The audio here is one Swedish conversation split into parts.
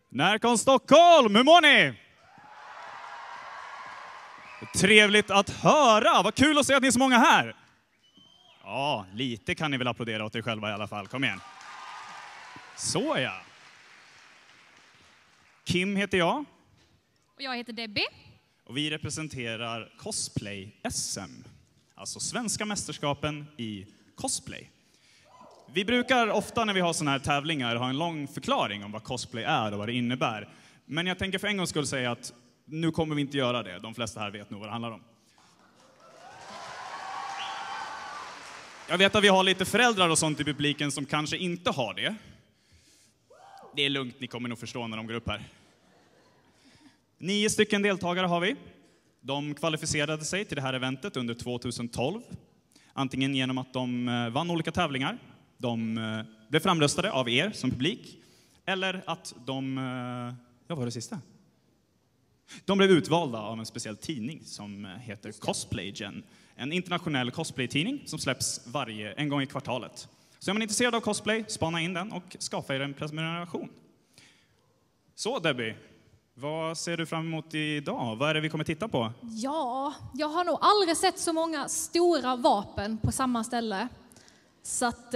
Närkon Stockholm, hur mår ni? Trevligt att höra, vad kul att se att ni är så många här. Ja, lite kan ni väl applådera åt er själva i alla fall, kom igen. Så ja. Kim heter jag. Och jag heter Debbie. Och vi representerar Cosplay-SM. Alltså Svenska mästerskapen i cosplay. Vi brukar ofta när vi har såna här tävlingar ha en lång förklaring om vad cosplay är och vad det innebär. Men jag tänker för en gångs skull säga att nu kommer vi inte göra det. De flesta här vet nog vad det handlar om. Jag vet att vi har lite föräldrar och sånt i publiken som kanske inte har det. Det är lugnt, ni kommer nog förstå när de går upp här. 9 stycken deltagare har vi. De kvalificerade sig till det här eventet under 2012. Antingen genom att de vann olika tävlingar. De blev framröstade av er som publik. Eller att de... vad var det sista? De blev utvalda av en speciell tidning som heter Cosplaygen. En internationell cosplay-tidning som släpps en gång i kvartalet. Så är man intresserad av cosplay, spana in den och skaffa er en prenumeration. Så Debbie, vad ser du fram emot idag? Vad är det vi kommer titta på? Ja, jag har nog aldrig sett så många stora vapen på samma ställe. Så att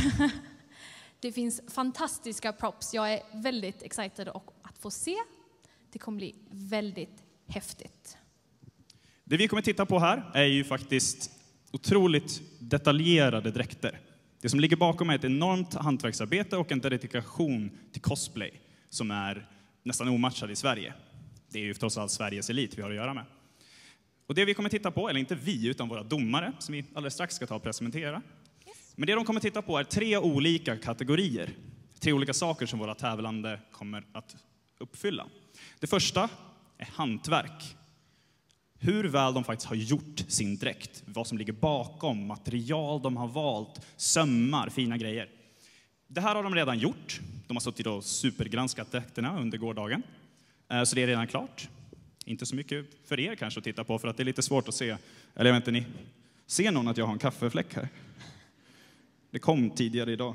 det finns fantastiska props. Jag är väldigt excited att få se. Det kommer bli väldigt häftigt. Det vi kommer titta på här är ju faktiskt otroligt detaljerade dräkter. Det som ligger bakom är ett enormt hantverksarbete och en dedikation till cosplay som är nästan omatchad i Sverige. Det är ju trots allt Sveriges elit vi har att göra med. Och det vi kommer titta på, eller inte vi utan våra domare, som vi alldeles strax ska ta och presentera. Men det de kommer titta på är 3 olika kategorier. 3 olika saker som våra tävlande kommer att uppfylla. Det första är hantverk. Hur väl de faktiskt har gjort sin dräkt. Vad som ligger bakom, material de har valt, sömmar, fina grejer. Det här har de redan gjort. De har suttit och supergranskat dräkterna under gårdagen. Så det är redan klart. Inte så mycket för er kanske att titta på för att det är lite svårt att se. Eller jag vet inte, ni ser någon att jag har en kaffefläck här? Det kom tidigare idag.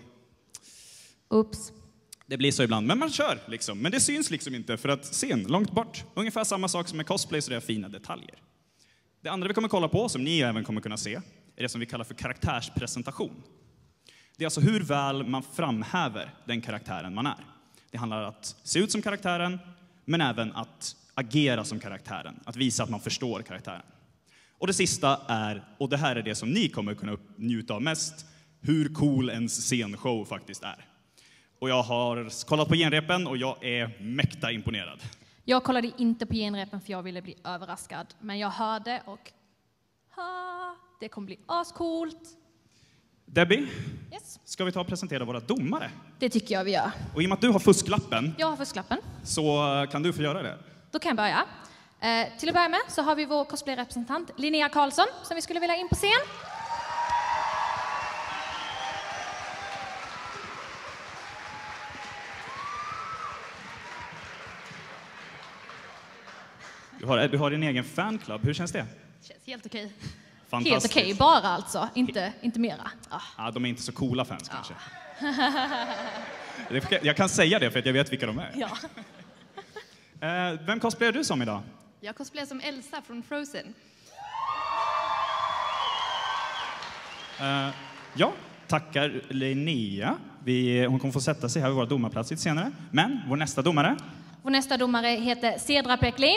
Oops. Det blir så ibland, men man kör liksom. Men det syns liksom inte för att sen, långt bort. Ungefär samma sak som med cosplay så det är fina detaljer. Det andra vi kommer kolla på, som ni även kommer kunna se, är det som vi kallar för karaktärspresentation. Det är alltså hur väl man framhäver den karaktären man är. Det handlar om att se ut som karaktären, men även att agera som karaktären. Att visa att man förstår karaktären. Och det sista är, och det här är det som ni kommer kunna njuta av mest, hur cool ens scenshow faktiskt är. Och jag har kollat på genrepen och jag är mäkta imponerad. Jag kollade inte på genrepen för jag ville bli överraskad. Men jag hörde och... det kommer bli ascoolt. Debbie, Yes. ska vi ta och presentera våra domare? Det tycker jag vi gör. Och i och med att du har fusklappen, Jag har fusklappen. så kan du få göra det. Då kan jag börja. Till att börja med så har vi vår cosplay-representant Linnea Karlsson som vi skulle vilja in på scen. Du har din egen fanclub. Hur känns det? Känns helt okej. Fantastiskt. Helt okej, bara alltså. Inte mera. Ja, de är inte så coola fans kanske. Jag kan säga det för att jag vet vilka de är. Ja. Vem cosplayar du som idag? Jag cosplayar som Elsa från Frozen. Ja, tackar Linnea. Hon kommer få sätta sig här vid våra domarplats lite senare. Men vår nästa domare? Vår nästa domare heter Cedra Peklin.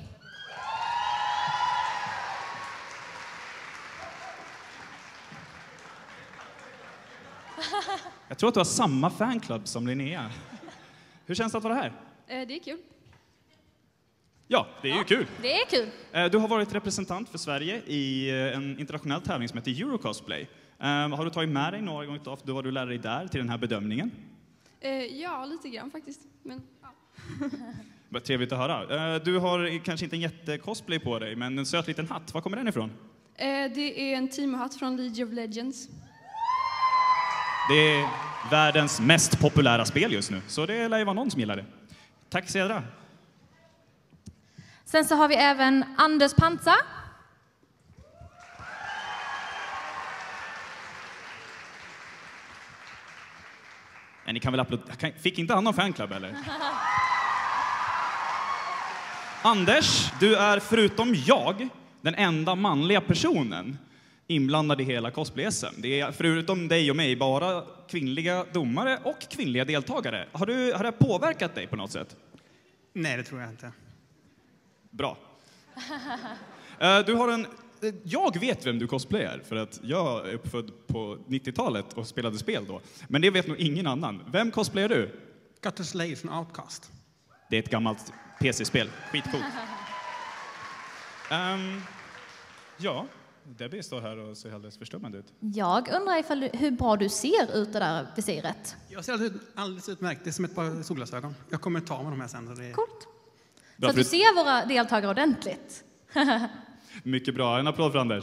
Jag tror att du har samma fanclub som Linnea. Hur känns det att vara här? Det är kul. Ja, det är ju kul. Det är kul. Du har varit representant för Sverige i en internationell tävling som heter Eurocosplay. Har du tagit med dig några gånger av vad du lärde dig där till den här bedömningen? Ja, lite grann faktiskt. Men, ja. Vad trevligt att höra. Du har kanske inte en jätte-cosplay på dig, men en söt liten hatt. Var kommer den ifrån? Det är en teamhatt från League of Legends. Det är världens mest populära spel just nu, så det lär ju vara någon som gillar det. Tack Cedra. Sen så har vi även Anders Panza. Men ni kan väl applådera. Fick inte han någon fanclub eller? Anders, du är förutom jag den enda manliga personen inblandad i hela cosplay-SM. Det är förutom dig och mig bara kvinnliga domare och kvinnliga deltagare. Har det påverkat dig på något sätt? Nej, det tror jag inte. Bra. Jag vet vem du cosplayar, för att jag är uppfödd på 90-talet och spelade spel då. Men det vet nog ingen annan. Vem cosplayar du? Gutter Slade från Outcast. Det är ett gammalt PC-spel. Skitcoolt. Ja, Debbie står här och ser alldeles förstummad ut. Jag undrar hur bra du ser ut det där visiret. Jag ser alldeles utmärkt. Det är som ett par solglasögon. Jag kommer ta med de här sen. Det är... Coolt. Bra, så att du ser våra deltagare ordentligt. Mycket bra. En applåd för Anders.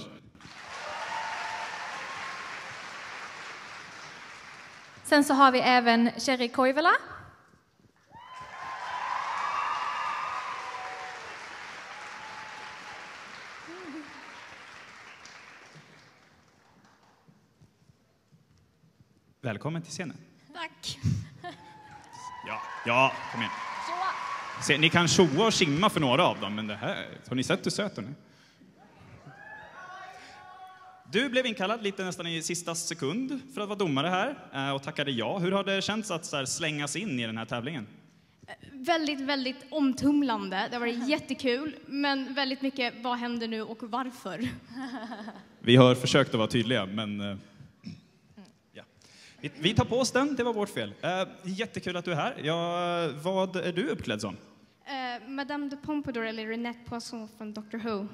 Sen så har vi även Cherry Koivela. Välkommen till scenen. Tack. Ja, kom igen. Se, ni kan tjoa och simma för några av dem, men det här... Har ni sett hur söt hon är? Du blev inkallad lite nästan i sista sekund för att vara domare här och tackade ja. Hur har det känts att så här, slängas in i den här tävlingen? Väldigt, väldigt omtumlande. Det var jättekul, men väldigt mycket vad händer nu och varför? Vi har försökt att vara tydliga, men... Ja. Vi tar på oss den, det var vårt fel. Jättekul att du är här. Vad är du uppklädd som? Madame de Pompadour eller Renette Poisson från Doctor Who.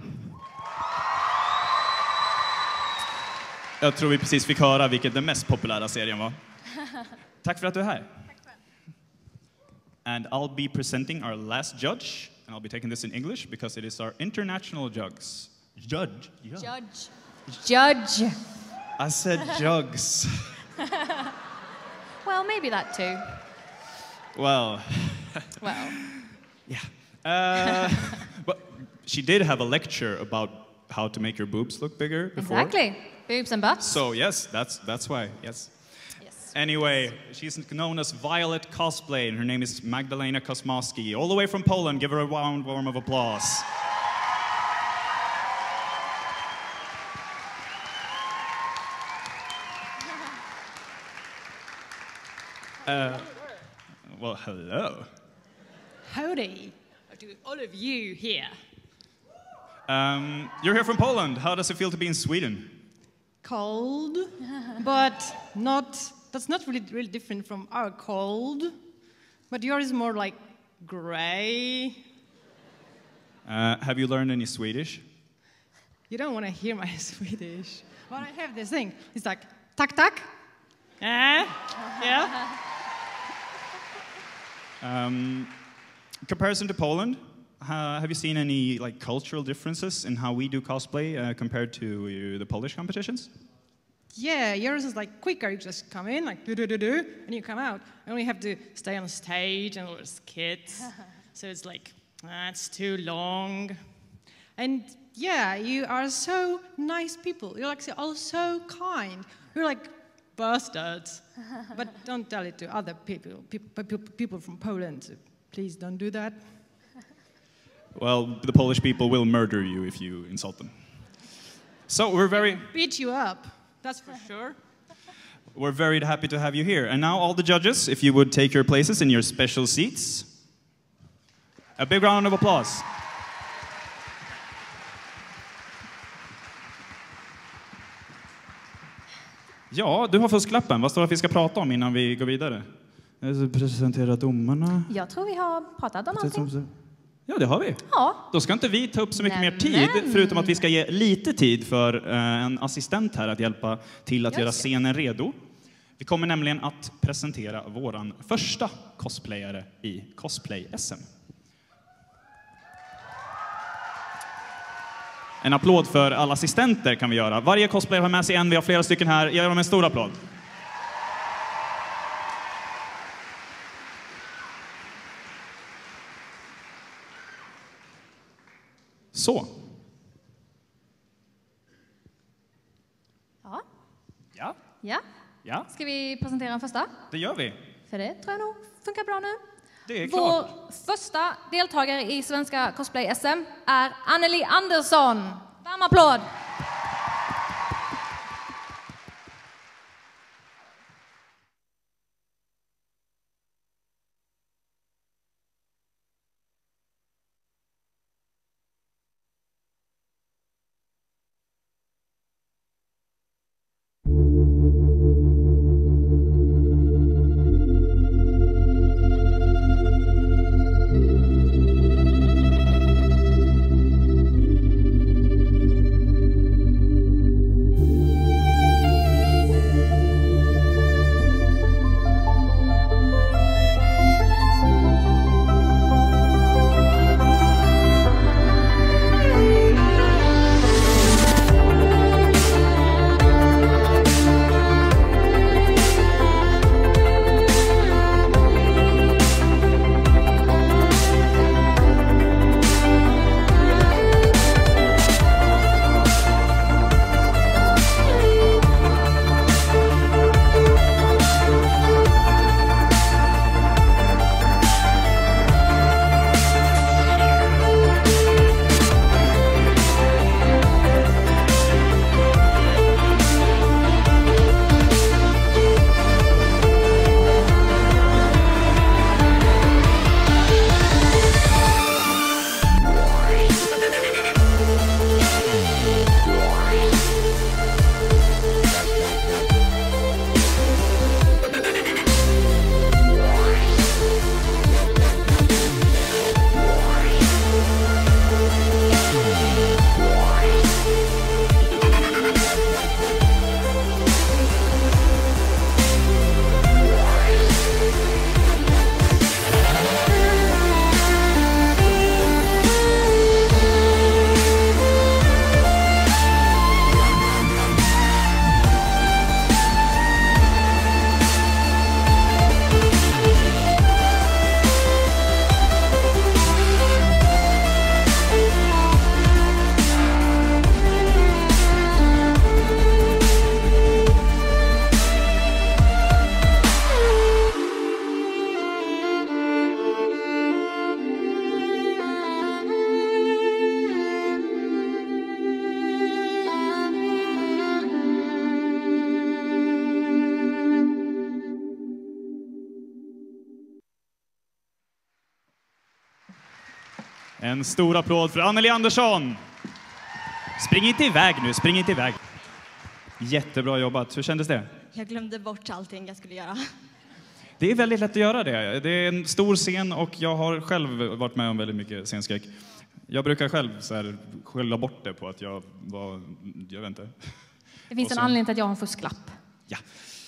Jag tror vi precis fick höra vilken den mest populära serien var. Tack för att du är här. And I'll be presenting our last judge, and I'll be taking this in English because it is our international judge. Judge. Yeah. Judge. I said jugs. Well, maybe that too. Well. Yeah. But she did have a lecture about how to make your boobs look bigger before. Exactly. Boobs and butts. So yes, that's why. Yes. Anyway, she's known as Violet Cosplay, and her name is Magdalena Kosmowski. All the way from Poland. Give her a warm of applause. Well, hello. Howdy to all of you here. You're here from Poland. How does it feel to be in Sweden? Cold, but that's not really different from our cold. But yours is more like gray. Have you learned any Swedish? You don't want to hear my Swedish. But I have this thing. It's like, tack, tack. Yeah. Comparison to Poland, have you seen any like cultural differences in how we do cosplay compared to the Polish competitions? Yeah, yours is like quicker. You just come in, like do, and you come out. And we have to stay on stage and all those kids. So it's like, it's too long. And yeah, you are so nice people. You're like all so kind. You're like bastards. But don't tell it to other people from Poland. So please don't do that. Well, the Polish people will murder you if you insult them. So beat you up. That's for sure. We're very happy to have you here. And now all the judges, if you would take your places in your special seats. A big round of applause. Ja, du har fusklappen. Vad står det att vi ska prata om innan vi går vidare? Presentera domarna. Jag tror vi har pratat om allting. Ja, det har vi. Ja. Då ska inte vi ta upp så mycket mer tid, förutom att vi ska ge lite tid för en assistent här att hjälpa till att göra scenen redo. Vi kommer nämligen att presentera våran första cosplayare i Cosplay-SM. En applåd för alla assistenter kan vi göra. Varje cosplayer har med sig en, vi har flera stycken här. Ge dem en stor applåd. Så. Ja. Ska vi presentera den första? Det gör vi. För det tror jag nog funkar bra nu. Det är klart. Vår första deltagare i Svenska Cosplay-SM är Anneli Andersson. Varm applåd! En stor applåd för Anneli Andersson. Spring inte iväg nu, spring inte iväg. Jättebra jobbat. Hur kändes det? Jag glömde bort allting jag skulle göra. Det är väldigt lätt att göra det. Det är en stor scen och jag har själv varit med om väldigt mycket scenskräck. Jag brukar själv så här skylla bort det på att jag var, jag vet inte. Det finns en anledning till att jag har en fusklapp. Ja.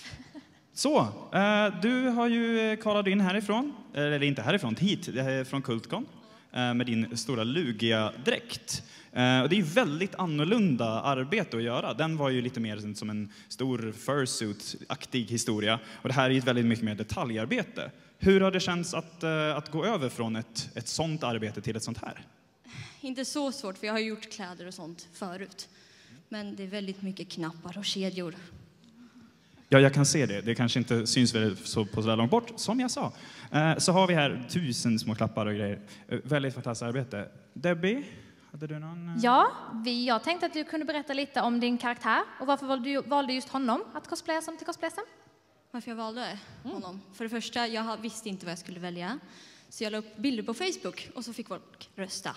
Så, du har ju kvalat in härifrån, eller inte härifrån, hit, från Kultcon med din stora Lugia-dräkt. Och det är ju väldigt annorlunda arbete att göra. Den var ju lite mer som en stor fursuit-aktig historia. Och det här är ju väldigt mycket mer detaljarbete. Hur har det känts att gå över från ett sånt arbete till ett sånt här? Inte så svårt, för jag har gjort kläder och sånt förut. Men det är väldigt mycket knappar och kedjor. Ja, jag kan se det. Det kanske inte syns så på så där långt bort, som jag sa. Så har vi här 1000 små klappar och grejer. Väldigt fantastiskt arbete. Debbie, hade du någon? Ja, jag tänkte att du kunde berätta lite om din karaktär och varför du valde just honom att cosplaya som till cosplayen. Varför jag valde honom? För det första, jag visste inte vad jag skulle välja. Så jag la upp bilder på Facebook och så fick folk rösta.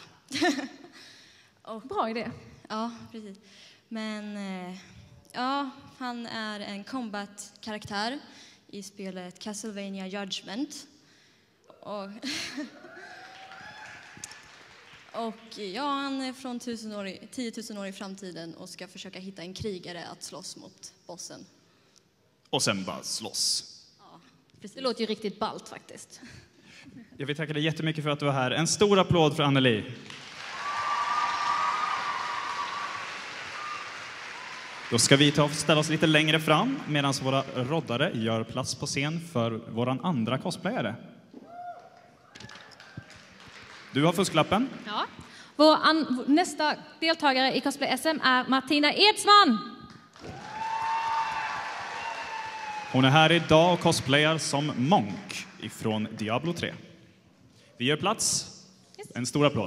Bra idé. Ja, precis. Men ja, han är en combat-karaktär i spelet Castlevania Judgment. Och ja, han är från 10 000 år i framtiden och ska försöka hitta en krigare att slåss mot bossen. Och sen bara slåss. Ja, precis. Det låter ju riktigt ballt faktiskt. Jag vill tacka dig jättemycket för att du var här. En stor applåd för Anneli. Då ska vi ställa oss lite längre fram medan våra roddare gör plats på scen för våran andra cosplayare. Du har fusklappen. Ja. Vår nästa deltagare i Cosplay SM är Martina Edsman. Hon är här idag och cosplayar som Monk ifrån Diablo 3. Vi gör plats. En stor applåd.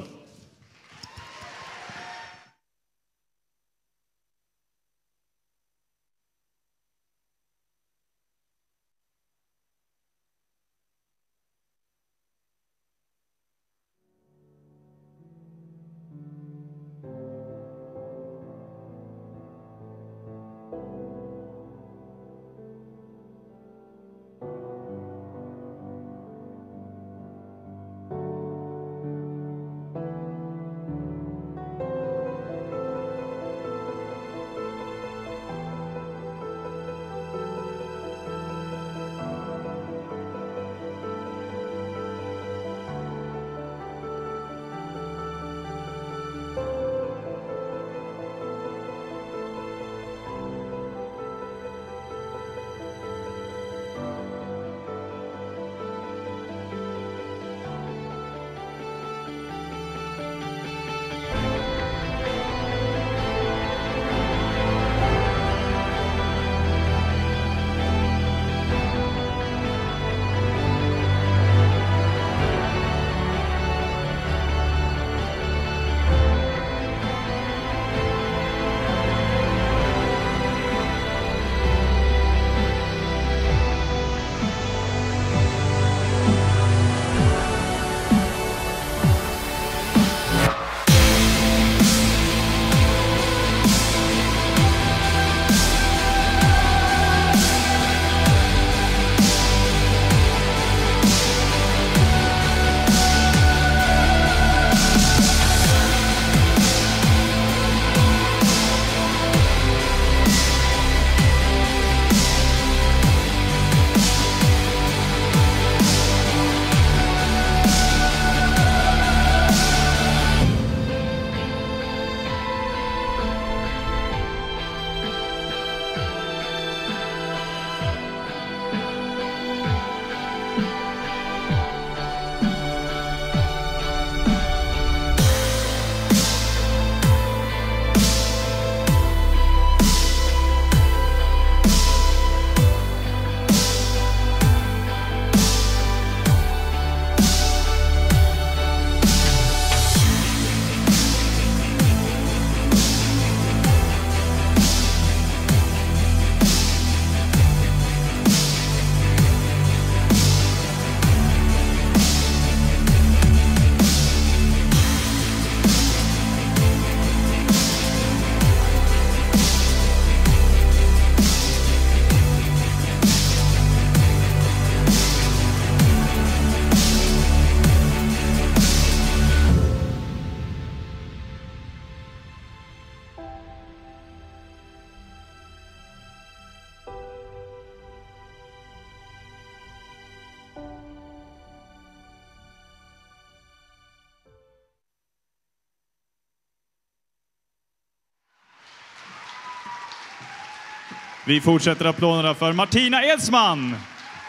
Vi fortsätter applåderna för Martina Edsman.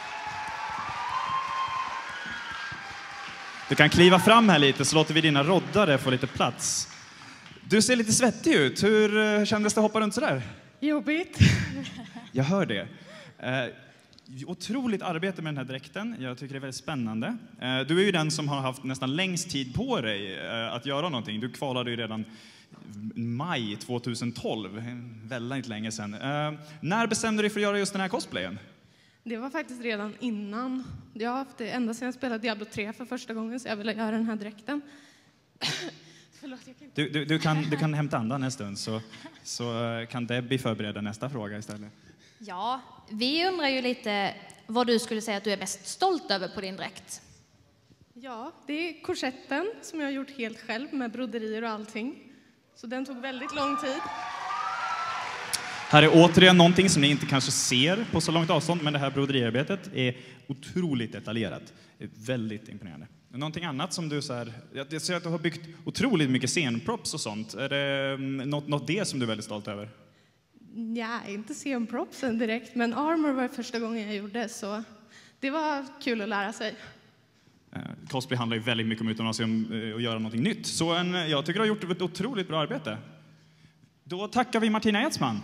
Du kan kliva fram här lite så låter vi dina roddare få lite plats. Du ser lite svettig ut. Hur kändes det att hoppa runt så där? Jobbigt. Jag hör det. Otroligt arbete med den här dräkten. Jag tycker det är väldigt spännande. Du är ju den som har haft nästan längst tid på dig att göra någonting. Du kvalade ju redan maj 2012, väldigt länge sedan. När bestämde du dig för att göra just den här cosplayen? Det var faktiskt redan innan. Jag har haft det ända sedan jag spelade Diablo 3 för första gången, så jag ville göra den här dräkten. Förlåt, jag kan inte... Du kan hämta andan en stund så kan Debbie förbereda nästa fråga istället. Ja, vi undrar ju lite vad du skulle säga att du är mest stolt över på din dräkt. Ja, det är korsetten som jag har gjort helt själv med broderier och allting. Så den tog väldigt lång tid. Här är återigen någonting som ni inte kanske ser på så långt avstånd, men det här broderiarbetet är otroligt detaljerat. Det är väldigt imponerande. Någonting annat som du så här, jag ser att du har byggt otroligt mycket scenprops och sånt. Är det något det som du är väldigt stolt över? Ja, inte scenpropsen direkt, men armor var första gången jag gjorde, så det var kul att lära sig. Cosplay handlar ju väldigt mycket om utomlands och göra någonting nytt. Så jag tycker du har gjort ett otroligt bra arbete. Då tackar vi Martina Edsman.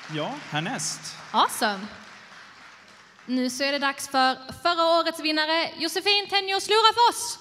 Ja, härnäst. Awesome. Nu så är det dags för förra årets vinnare, Josefin Tenjo Slurafors.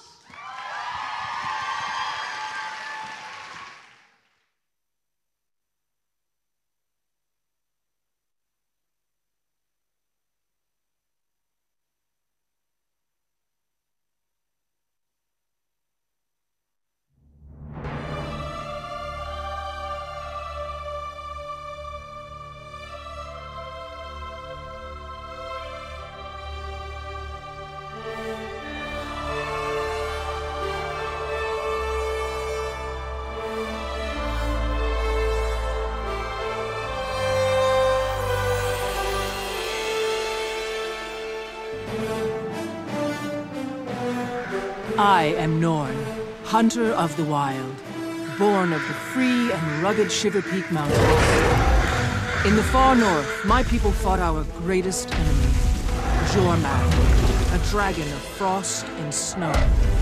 I am Norn, hunter of the wild, born of the free and rugged Shiver Peak Mountains. In the far north, my people fought our greatest enemy, Jormag, a dragon of frost and snow.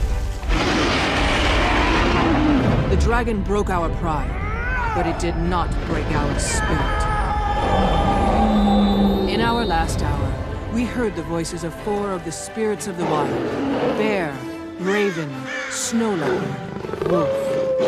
The dragon broke our pride, but it did not break our spirit. In our last hour, we heard the voices of 4 of the spirits of the wild, Bear, Raven, Snow Leopard, Wolf.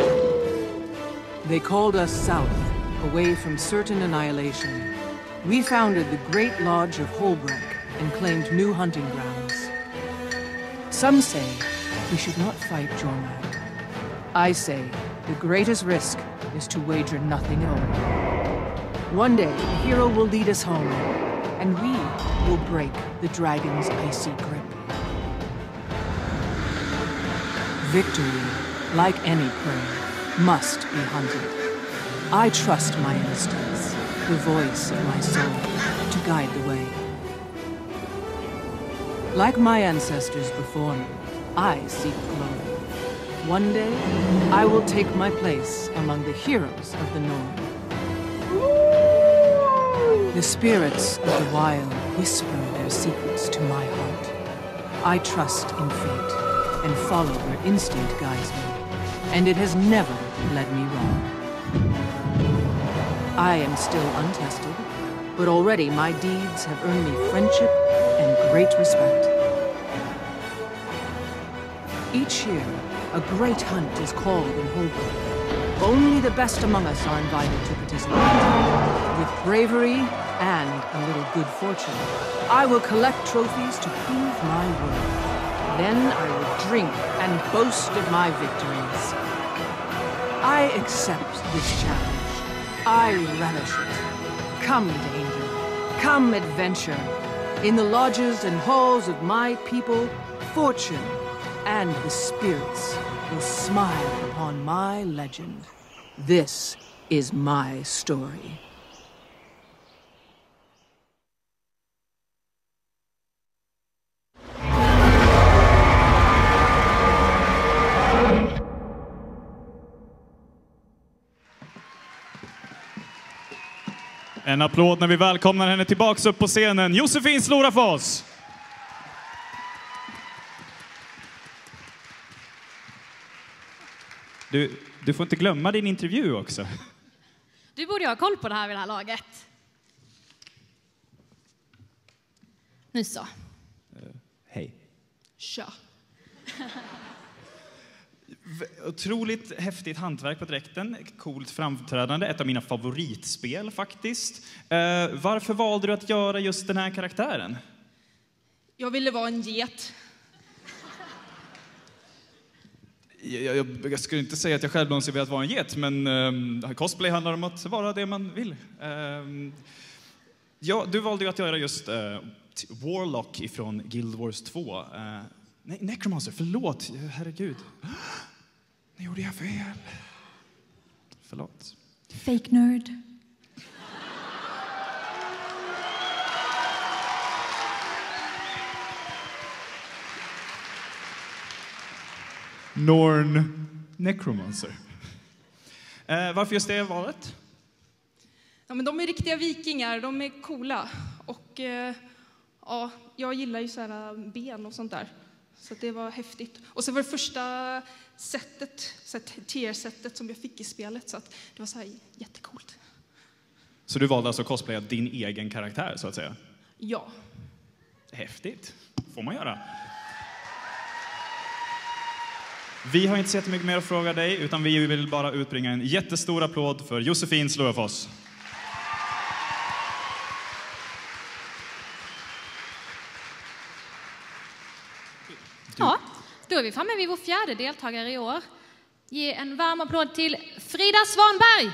They called us south, away from certain annihilation. We founded the Great Lodge of Holbreck and claimed new hunting grounds. Some say we should not fight Jormag. I say the greatest risk is to wager nothing at all. One day, a hero will lead us home, and we will break the dragon's icy grip. Victory, like any prey, must be hunted. I trust my instincts, the voice of my soul, to guide the way. Like my ancestors before me, I seek glory. One day, I will take my place among the heroes of the North. The spirits of the wild whisper their secrets to my heart. I trust in fate and follow where instinct guides me, and it has never led me wrong. I am still untested, but already my deeds have earned me friendship and great respect. Each year, a great hunt is called in Holbrook. Only the best among us are invited to participate. With bravery and a little good fortune, I will collect trophies to prove my worth. Then I will drink and boast of my victories. I accept this challenge. I relish it. Come, danger. Come, adventure. In the lodges and halls of my people, fortune and the spirits will smile upon my legend. This is my story. En applåd när vi välkomnar henne tillbaks upp på scenen, Josefin Slurafors. Du får inte glömma din intervju också. Du borde ha koll på det här vid det här laget. Nu så. Hej. Tja. Otroligt häftigt hantverk på dräkten, coolt framträdande, ett av mina favoritspel faktiskt. Varför valde du att göra just den här karaktären? Jag ville vara en get. Jag skulle inte säga att jag själv någonsin velat vara en get, men cosplay handlar om att vara det man vill. Ja, du valde ju att göra just Warlock ifrån Guild Wars 2. Nej, Necromancer, förlåt, herregud. Nu gjorde jag fel. Förlåt. Fake nerd. Norn Necromancer. Varför just det valet? Ja, men de är riktiga vikingar, de är coola. Och ja, jag gillar ju så här ben och sånt där. Så det var häftigt. Och så var det första sättet, tier-sättet som jag fick i spelet. Så att det var så här jättecoolt. Så du valde alltså att cosplaya din egen karaktär, så att säga? Ja. Häftigt. Får man göra. Vi har inte så jättemycket mer att fråga dig, utan vi vill bara utbringa en jättestor applåd för Josefin Slovafoss. Ja, då är vi framme vid vår fjärde deltagare i år. Ge en varm applåd till Frida Svanberg!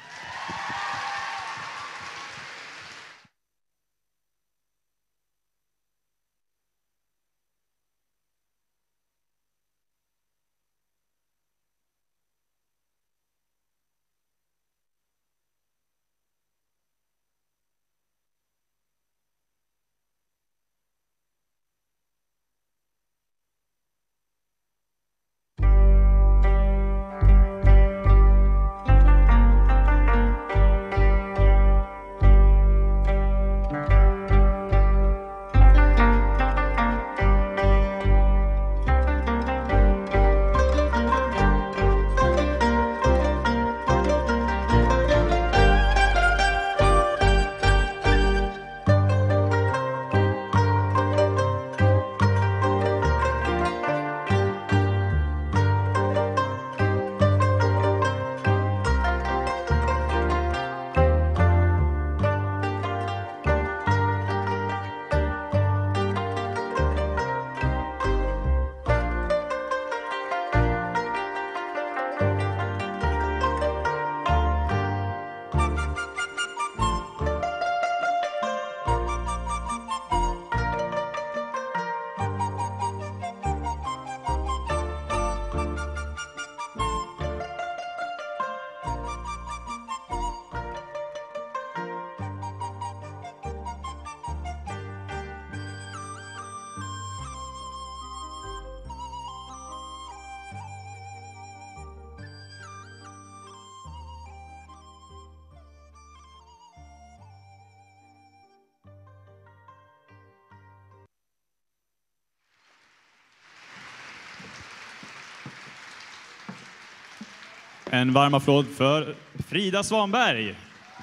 En varm applåd för Frida Svanberg.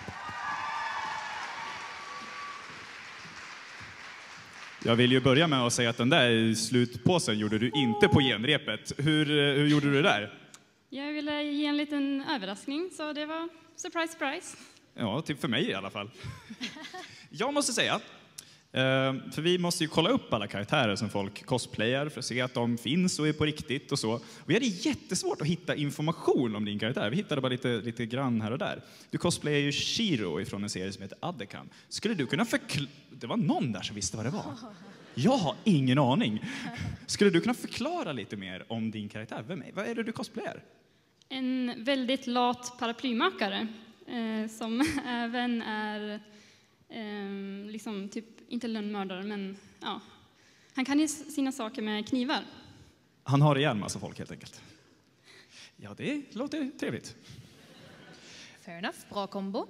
Jag vill ju börja med att säga att den där slutpåsen gjorde du inte på genrepet. Hur gjorde du det där? Jag ville ge en liten överraskning, så det var surprise, surprise. Ja, typ för mig i alla fall. Jag måste säga, för vi måste ju kolla upp alla karaktärer som folk cosplayar för att se att de finns och är på riktigt och så. Och vi hade jättesvårt att hitta information om din karaktär. Vi hittade bara lite grann här och där. Du cosplayar ju Shiro ifrån en serie som heter Adekam. Skulle du kunna Det var någon där som visste vad det var. Jag har ingen aning. Skulle du kunna förklara lite mer om din karaktär? Vad är det du cosplayar? En väldigt lat paraplymakare som även är liksom typ, inte lönnmördare, men ja. Han kan ju sina saker med knivar. Han har ihjäl massa folk helt enkelt. Ja, det låter trevligt. Fair enough, bra kombo.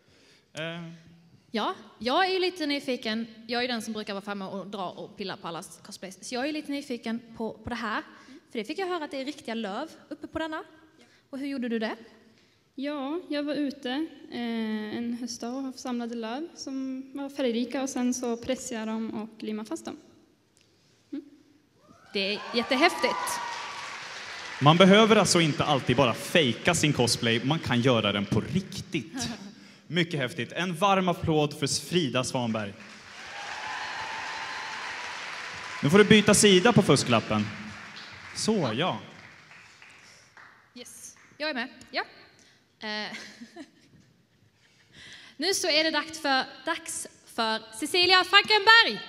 Ja, jag är ju lite nyfiken. Jag är den som brukar vara framme och dra och pilla på allas cosplays. Så jag är lite nyfiken på det här. För det fick jag höra att det är riktiga löv uppe på denna. Och hur gjorde du det? Ja, jag var ute en höstdag och samlade löv som var färgrika och sen så pressade jag dem och limmade fast dem. Det är jättehäftigt. Man behöver alltså inte alltid bara fejka sin cosplay, man kan göra den på riktigt. Mycket häftigt. En varm applåd för Frida Svanberg. Nu får du byta sida på fusklappen. Så, ja. Yes, jag är med. Ja. Nu så är det dags för Cecilia Frankenberg.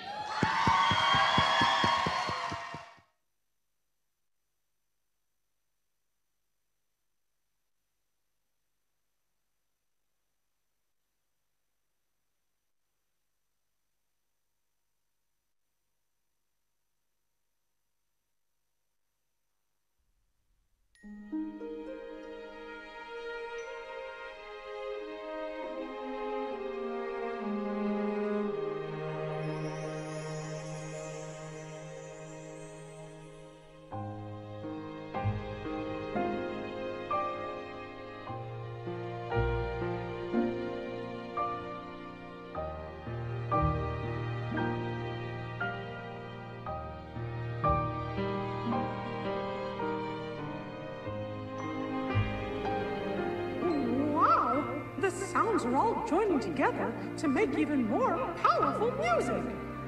sounds are all joining together to make even more powerful music.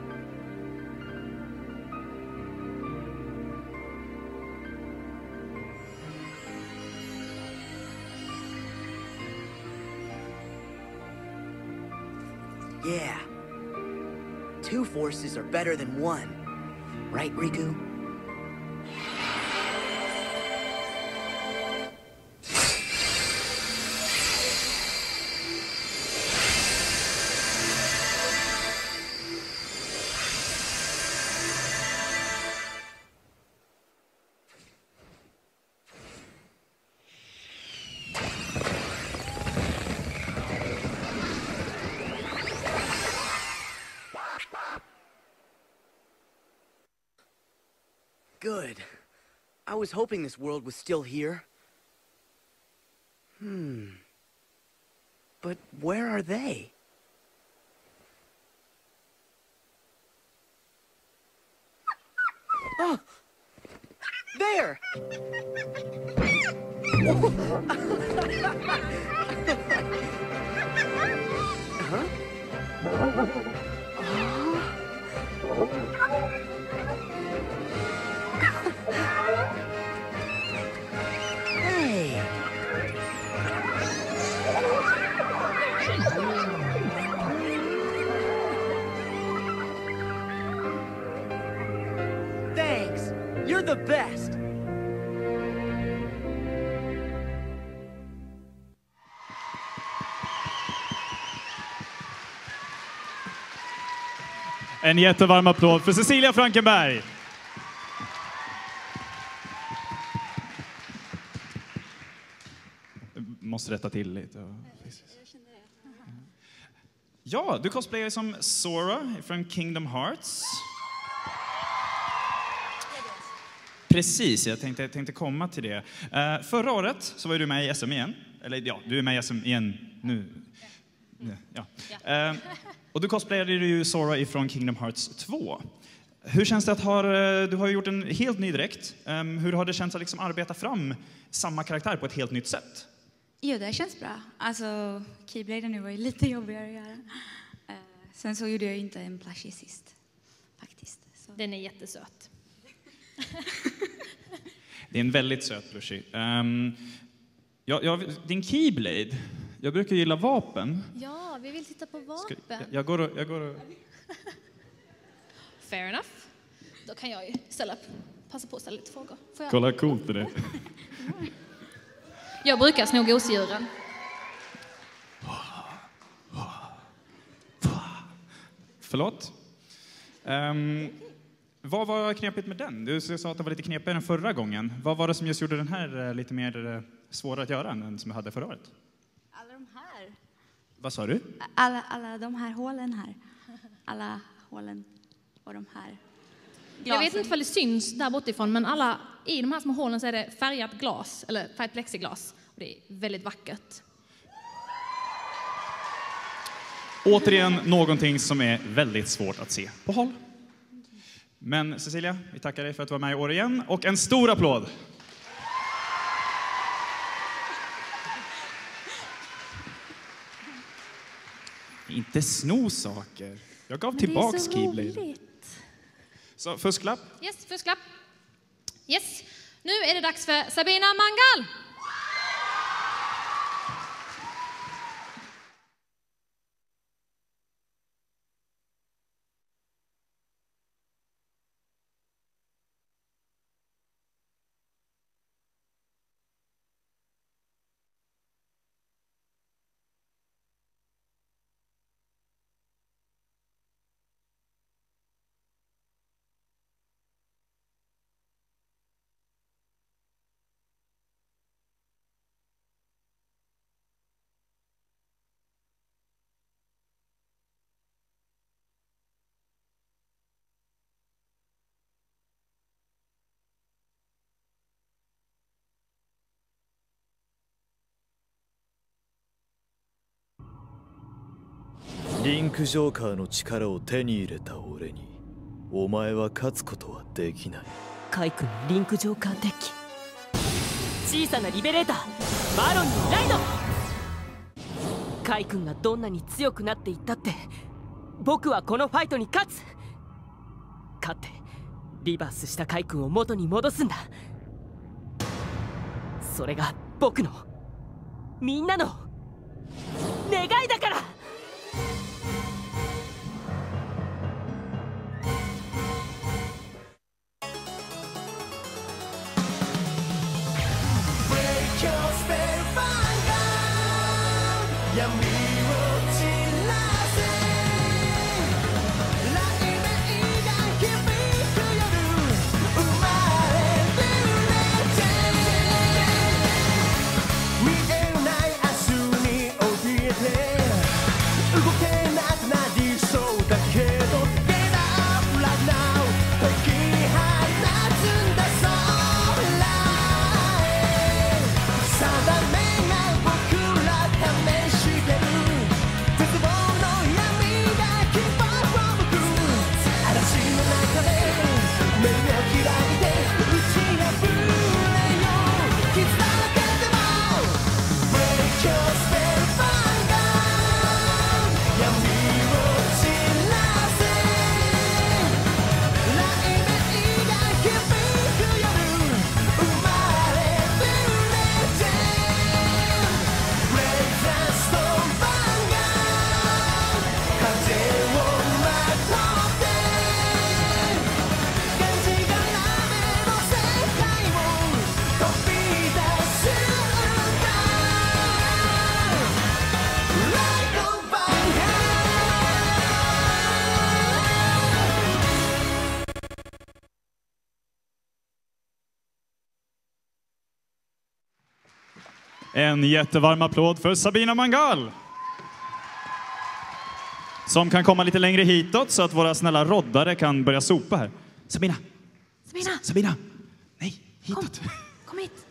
Yeah. Two forces are better than one. Right, Riku? Good. I was hoping this world was still here. But where are they? Oh! There! Huh? Hey! Thanks! You're the best! En jättevarm applåd för Cecilia Frankenberg. Måste rätta till lite. Ja, du cosplayar som Sora från Kingdom Hearts. Precis, jag tänkte komma till det. Förra året så var du med i SM igen. Eller ja, du är med i SM igen nu. Ja. Och du cosplayade ju Sora ifrån Kingdom Hearts 2. Hur känns det att du har gjort en helt ny dräkt? Hur har det känts att liksom arbeta fram samma karaktär på ett helt nytt sätt? Jo, det känns bra. Alltså, Keyblade nu var ju lite jobbigare att göra. Sen så gjorde jag inte en plushie sist, faktiskt. Så. Den är jättesöt. Det är en väldigt söt plushie. Din Keyblade, jag brukar gilla vapen. Ja, vi vill titta på vapen. Jag går och... Fair enough. Då kan jag ju passa på att ställa lite frågor. Kolla coolt det. Jag brukar sno gosedjuren. Förlåt? Vad var knepigt med den? Du sa att det var lite knepigare än förra gången. Vad var det som just gjorde den här lite mer svårare att göra än den som jag hade förra året? Alla de här. Vad sa du? Alla de här hålen här. Alla hålen och de här glasen. Jag vet inte vad det syns där bortifrån, men i de här små hålen så är det färgat glas, eller färgat plexiglas. Och det är väldigt vackert. Återigen någonting som är väldigt svårt att se på håll. Men Cecilia, vi tackar dig för att du var med i år igen. Och en stor applåd! Inte sno saker. Jag gav tillbaks Keyblade. Så fusklapp. Yes, fusklapp. Yes. Nu är det dags för Sabina Mangal. リンクジョーカーの力を手に入れた俺にお前は勝つことはできない。 カイ君のリンクジョーカーデッキ、小さなリベレーターバロンにライド。 カイ君がどんなに強くなっていったって僕はこのファイトに勝つ。勝ってリバースしたカイ君を元に戻すんだ。それが僕のみんなの願いだから。 En jättevarm applåd för Sabina Mangal. Som kan komma lite längre hitåt så att våra snälla roddare kan börja sopa här. Sabina! Sabina! Nej, hitåt. Kom hit.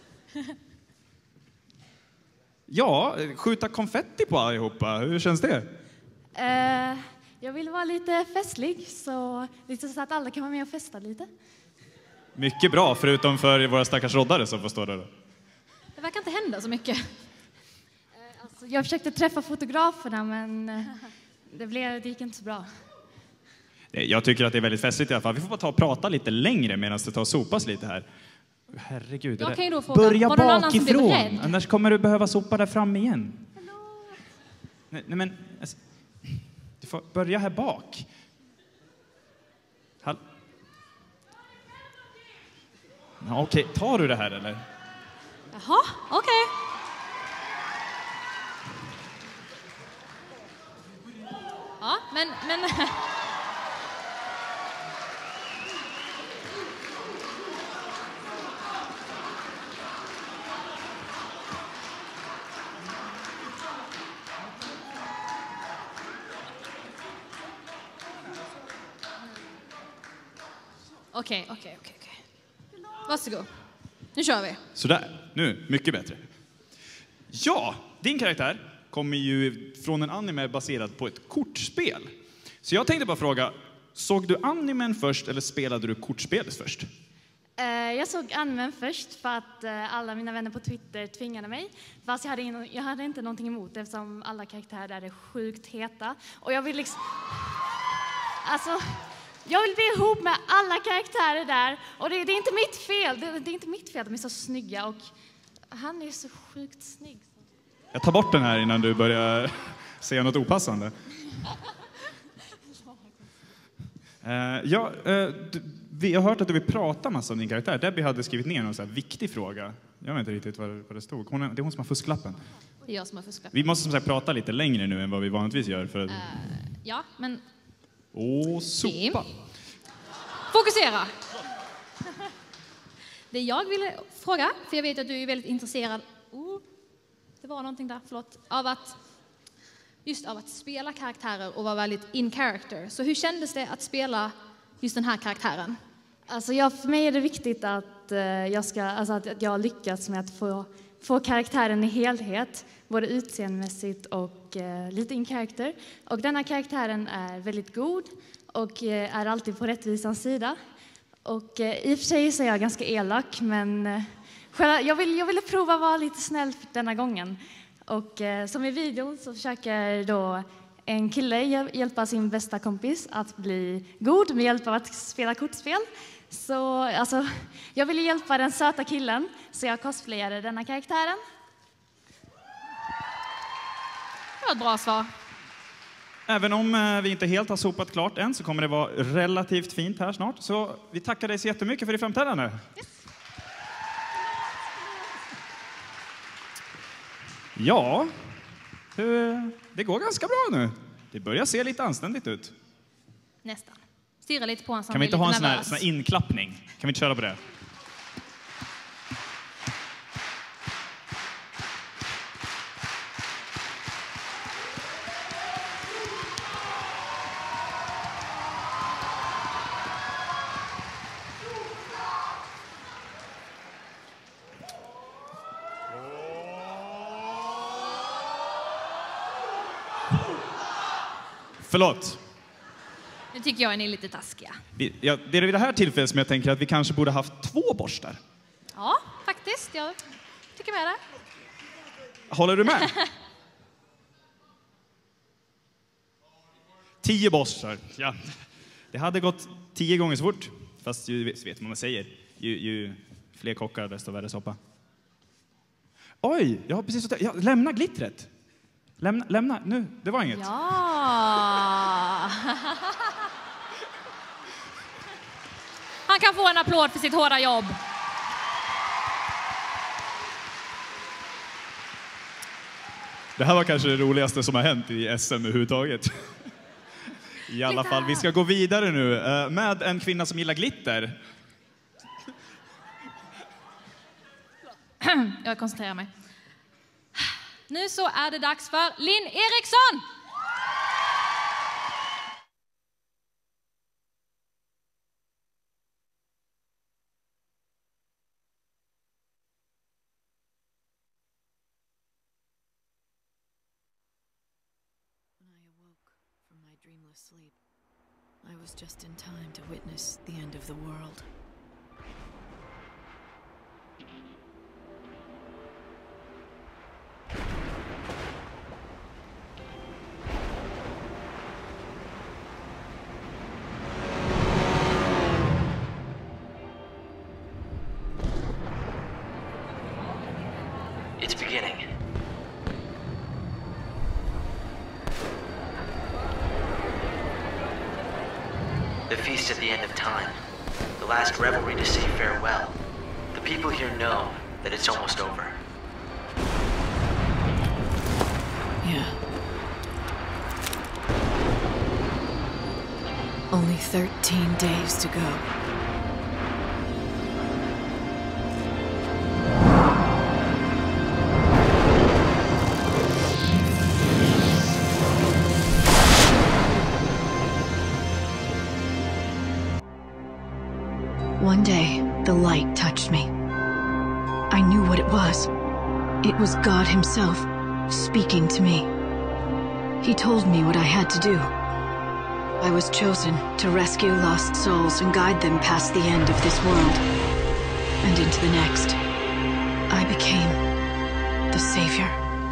Ja, skjuta konfetti på allihopa. Hur känns det? Jag vill vara lite festlig, så att alla kan vara med och festa lite. Mycket bra, förutom för våra stackars roddare som får stå där. Det verkar inte hända så mycket. Alltså, jag försökte träffa fotograferna, men det gick inte så bra. Jag tycker att det är väldigt festligt i alla fall. Vi får bara ta och prata lite längre medan det tar och sopas lite här. Herregud. Jag kan ju då fråga, börja var det någon annan som blev bakifrån, rädd? annars kommer du behöva sopa där fram igen. Nej, men alltså, du får börja här bak. Ja, okej, tar du det här eller? Jaha, okej. Ja, men... Okej. Varsågod. Nu kör vi. Sådär, nu, mycket bättre. Ja, din karaktär kommer ju från en anime baserad på ett kortspel. Så jag tänkte bara fråga, såg du animen först eller spelade du kortspelet först? Jag såg animen först för att alla mina vänner på Twitter tvingade mig. Fast jag hade inte någonting emot det, eftersom alla karaktärer är sjukt heta. Och jag vill liksom... Alltså... Jag vill bli ihop med alla karaktärer där. Och det är inte mitt fel. Det är inte mitt fel. De är så snygga. Och han är så sjukt snygg. Jag tar bort den här innan du börjar säga något opassande. Vi har hört att du vill prata massa om din karaktär. Debbie hade skrivit ner en så här viktig fråga. Jag vet inte riktigt vad det stod. Det är hon som har fusklappen. Det är jag som har fusklappen. Vi måste som sagt prata lite längre nu än vad vi vanligtvis gör. För att... Ja, men... sopa. Fokusera. Det jag ville fråga, för jag vet att du är väldigt intresserad. Det var någonting där, förlåt. Av att spela karaktärer och vara väldigt in character. Så hur kändes det att spela just den här karaktären? Alltså för mig är det viktigt att att jag lyckats med att få karaktären i helhet, både utseendemässigt och lite in character. Och denna karaktären är väldigt god och är alltid på rättvisans sida. Och i och för sig så är jag ganska elak, men jag ville prova att vara lite snäll denna gången. Och som i videon så försöker då en kille hjälpa sin bästa kompis att bli god med hjälp av att spela kortspel. Så alltså, jag ville hjälpa den söta killen, så jag cosplayade denna karaktären. Det var ett bra svar. Även om vi inte helt har sopat klart än så kommer det vara relativt fint här snart. Så vi tackar dig så jättemycket för ditt framträdande. Yes. Ja, det går ganska bra nu. Det börjar se lite anständigt ut. Nästan. Stirra lite på en som kan vi inte blir ha lite en nervös. sån här inklappning? Kan vi inte köra på det? Förlåt. Nu tycker jag är ni lite taskiga. Det är vid det här tillfället som jag tänker att vi kanske borde haft 2 borstar. Ja, faktiskt. Jag tycker med det. Håller du med? 10 borstar. Ja. Det hade gått 10 gånger så fort. Fast ju vet man säger. Ju fler kockar, desto värre soppa. Oj, jag har precis så lämna glittret. Lämna, nu, det var inget. Ja! Han kan få en applåd för sitt hårda jobb. Det här var kanske det roligaste som har hänt i SM överhuvudtaget. I alla fall, vi ska gå vidare nu med en kvinna som gillar glitter. Jag koncentrerar mig. Nu så är det dags för Linn Eriksson! Sleep. I was just in time to witness the end of the world. It's beginning. The feast at the end of time. The last revelry to say farewell. The people here know that it's almost over. Yeah. Only 13 days to go. One day, the light touched me. I knew what it was. It was God himself, speaking to me. He told me what I had to do. I was chosen to rescue lost souls and guide them past the end of this world, and into the next. I became the Savior.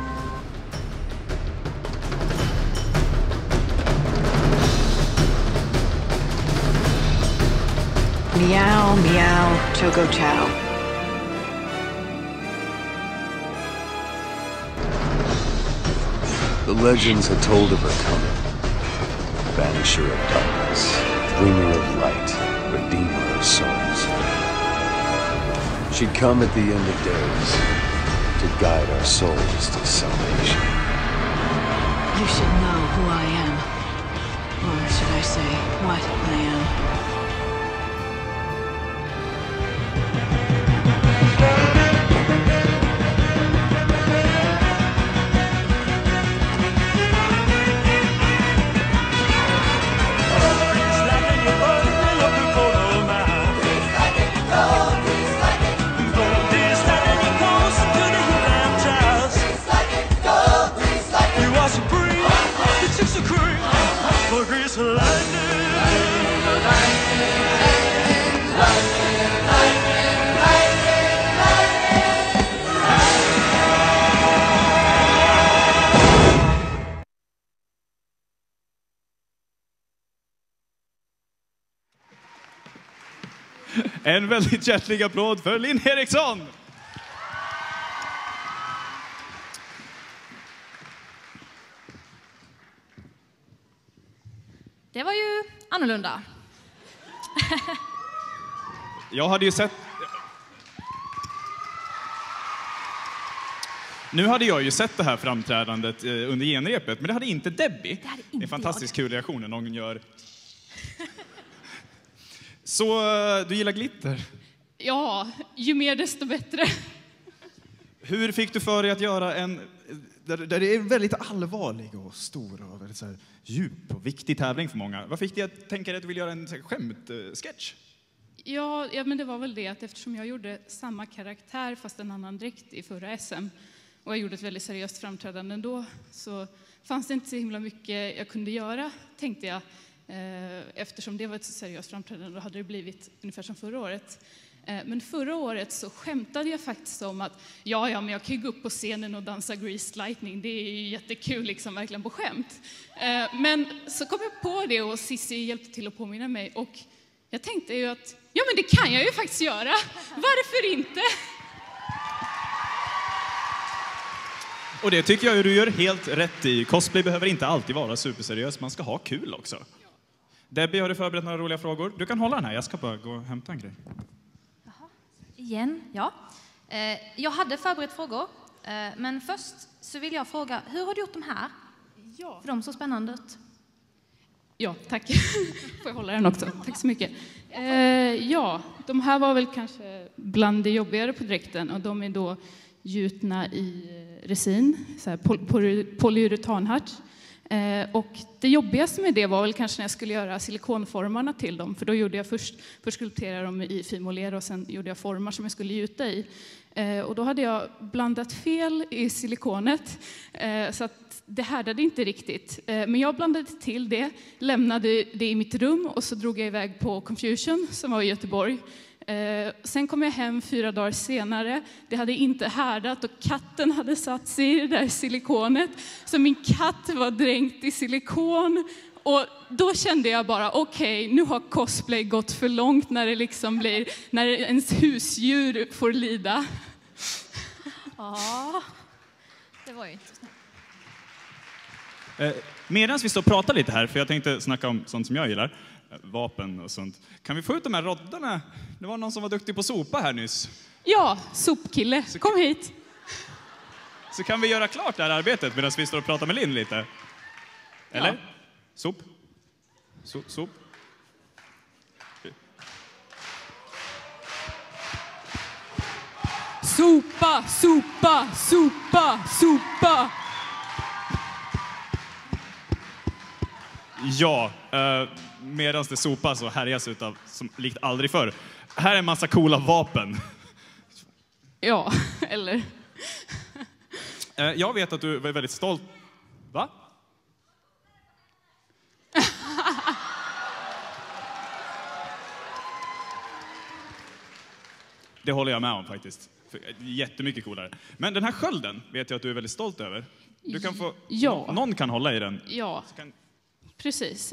Meow, meow, choco chow. The legends had told of her coming. Banisher of darkness, bringer of light, redeemer of souls. She'd come at the end of days to guide our souls to salvation. You should know who I am. Or should I say, what I am. En väldigt hjärtlig applåd för Linn Eriksson! Det var ju annorlunda. Jag hade ju sett... Nu hade jag ju sett det här framträdandet under genrepet, men det hade inte Debbie. Det är en fantastiskt kul reaktion när någon gör... Så du gillar glitter? Ja, ju mer desto bättre. Hur fick du för dig att göra en... Där det är väldigt allvarlig och stor och väldigt så här djup och viktig tävling för många. Vad fick dig att tänka dig att du vill göra en skämtsketch? Ja, men det var väl det att eftersom jag gjorde samma karaktär fast en annan dräkt i förra SM och jag gjorde ett väldigt seriöst framträdande ändå, så fanns det inte så himla mycket jag kunde göra, tänkte jag. Eftersom det var ett seriöst framträdande, då hade det blivit ungefär som förra året. Men förra året så skämtade jag faktiskt om att ja, men jag kan ju gå upp på scenen och dansa Greased Lightning. Det är ju jättekul, liksom, verkligen på skämt. Men så kom jag på det och Cissi hjälpte till att påminna mig. Och jag tänkte ju att ja, men det kan jag ju faktiskt göra. Varför inte? Och det tycker jag ju du gör helt rätt i. Cosplay behöver inte alltid vara superseriös. Man ska ha kul också. Debbie, har du förberett några roliga frågor? Du kan hålla den här. Jag ska bara gå och hämta en grej. Igen, ja. Jag hade förberett frågor, men först så vill jag fråga, hur har du gjort de här? Ja. För de så spännande ut. Ja, tack. Får jag hålla den också? Tack så mycket. Ja, de här var väl kanske bland det jobbigare på dräkten och de är då gjutna i resin, så här polyuretanharts. Och det jobbigaste med det var väl kanske när jag skulle göra silikonformarna till dem, för då gjorde jag först skulpterade dem i finmoler och sen gjorde jag formar som jag skulle gjuta i. Och då hade jag blandat fel i silikonet så att det härdade inte riktigt. Men jag blandade till det, lämnade det i mitt rum och så drog jag iväg på Confusion som var i Göteborg. Sen kom jag hem 4 dagar senare. Det hade inte härdat och katten hade satt sig i det där silikonet. Så min katt var dränkt i silikon. Och då kände jag bara, okej, nu har cosplay gått för långt när det liksom blir, när ens husdjur får lida. Ja, det var ju inte snabbt. Medan vi står och pratar lite här, för jag tänkte snacka om sånt som jag gillar. Vapen och sånt. Kan vi få ut de här roddarna? Det var någon som var duktig på sopa här nyss. Ja, sopkille. Kom hit. Så kan vi göra klart det här arbetet medan vi står och pratar med Linn lite. Eller? Ja. Sop. Sop. Sopa, sopa, sopa, sopa. Ja, medan det sopas och härjas utav som likt aldrig förr. Här är en massa coola vapen. Ja, eller? Jag vet att du var väldigt stolt. Va? Det håller jag med om faktiskt. Jättemycket coolare. Men den här skölden vet jag att du är väldigt stolt över. Du kan få... Ja. Någon kan hålla i den. Ja. Precis.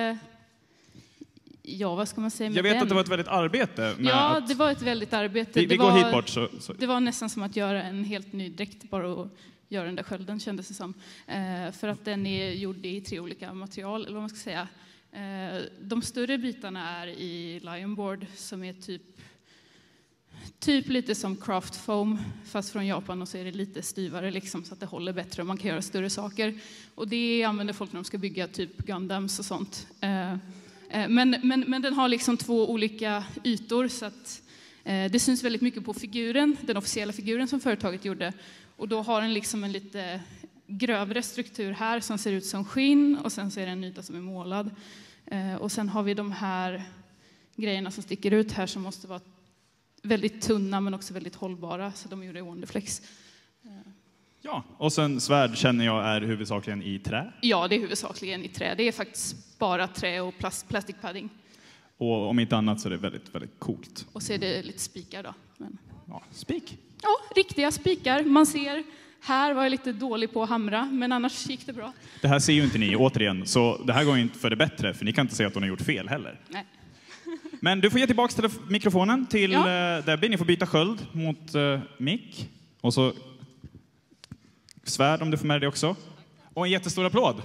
Ja, vad ska man säga med jag vet den? att det var ett väldigt arbete. Ja, att... det var ett väldigt arbete. Vi går hit bort. Så. Det var nästan som att göra en helt ny dräkt bara att göra den där skölden, kändes det som. För att den är gjord i 3 olika material, eller vad man ska säga. De större bitarna är i lionboard som är typ lite som craft foam, fast från Japan, och så är det lite styvare liksom, så att det håller bättre och man kan göra större saker. Och det använder folk när de ska bygga typ Gundams och sånt. Men den har liksom 2 olika ytor, så att det syns väldigt mycket på figuren, den officiella figuren som företaget gjorde. Och då har den liksom en lite grövre struktur här som ser ut som skinn, och sen så är det en yta som är målad. Och sen har vi de här grejerna som sticker ut här som måste vara väldigt tunna men också väldigt hållbara, så de gjorde Wonderflex. Ja, och sen svärd känner jag är huvudsakligen i trä. Ja, det är huvudsakligen i trä. Det är faktiskt bara trä och plastic padding. Och om inte annat så är det väldigt, väldigt coolt. Och så är det lite spikar då. Men... Ja, spik. Ja, riktiga spikar. Man ser, här var jag lite dålig på att hamra, men annars gick det bra. Det här ser ju inte ni återigen, så det här går inte för det bättre, för ni kan inte säga att hon har gjort fel heller. Nej. Men du får ge tillbaka mikrofonen till Debbie. Ni får byta sköld mot mick. Och så svärd om du får med det också. Och en jättestor applåd.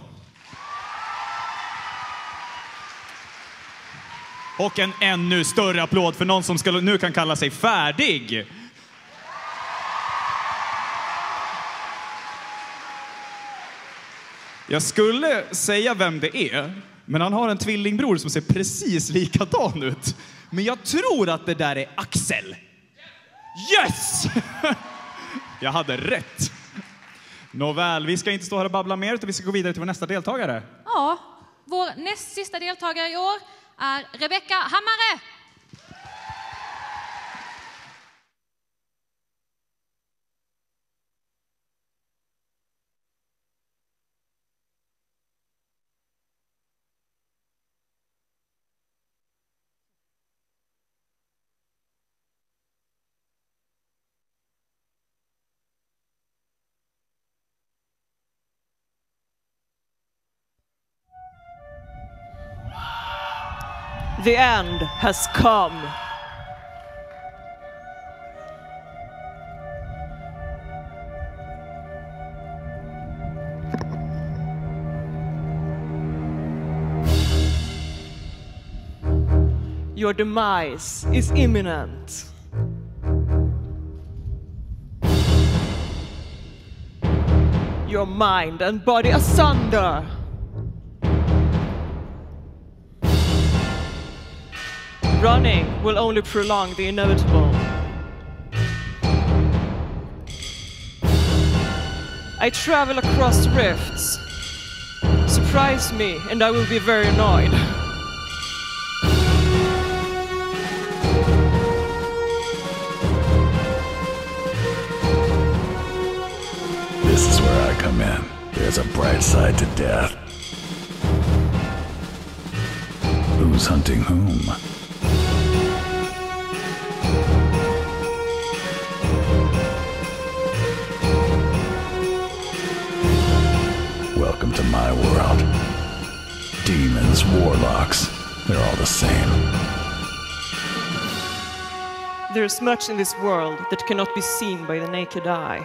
Och en ännu större applåd för någon som nu kan kalla sig färdig. Jag skulle säga vem det är, men han har en tvillingbror som ser precis likadan ut. Men jag tror att det där är Axel. Yes! Jag hade rätt. Nåväl, vi ska inte stå här och babbla mer, utan vi ska gå vidare till vår nästa deltagare. Ja, vår näst sista deltagare i år är Rebecca Hammare. The end has come. Your demise is imminent. Your mind and body asunder. Running will only prolong the inevitable. I travel across rifts. Surprise me and I will be very annoyed. This is where I come in. There's a bright side to death. Who's hunting whom? Welcome to my world. Demons, warlocks, they're all the same. There's much in this world that cannot be seen by the naked eye.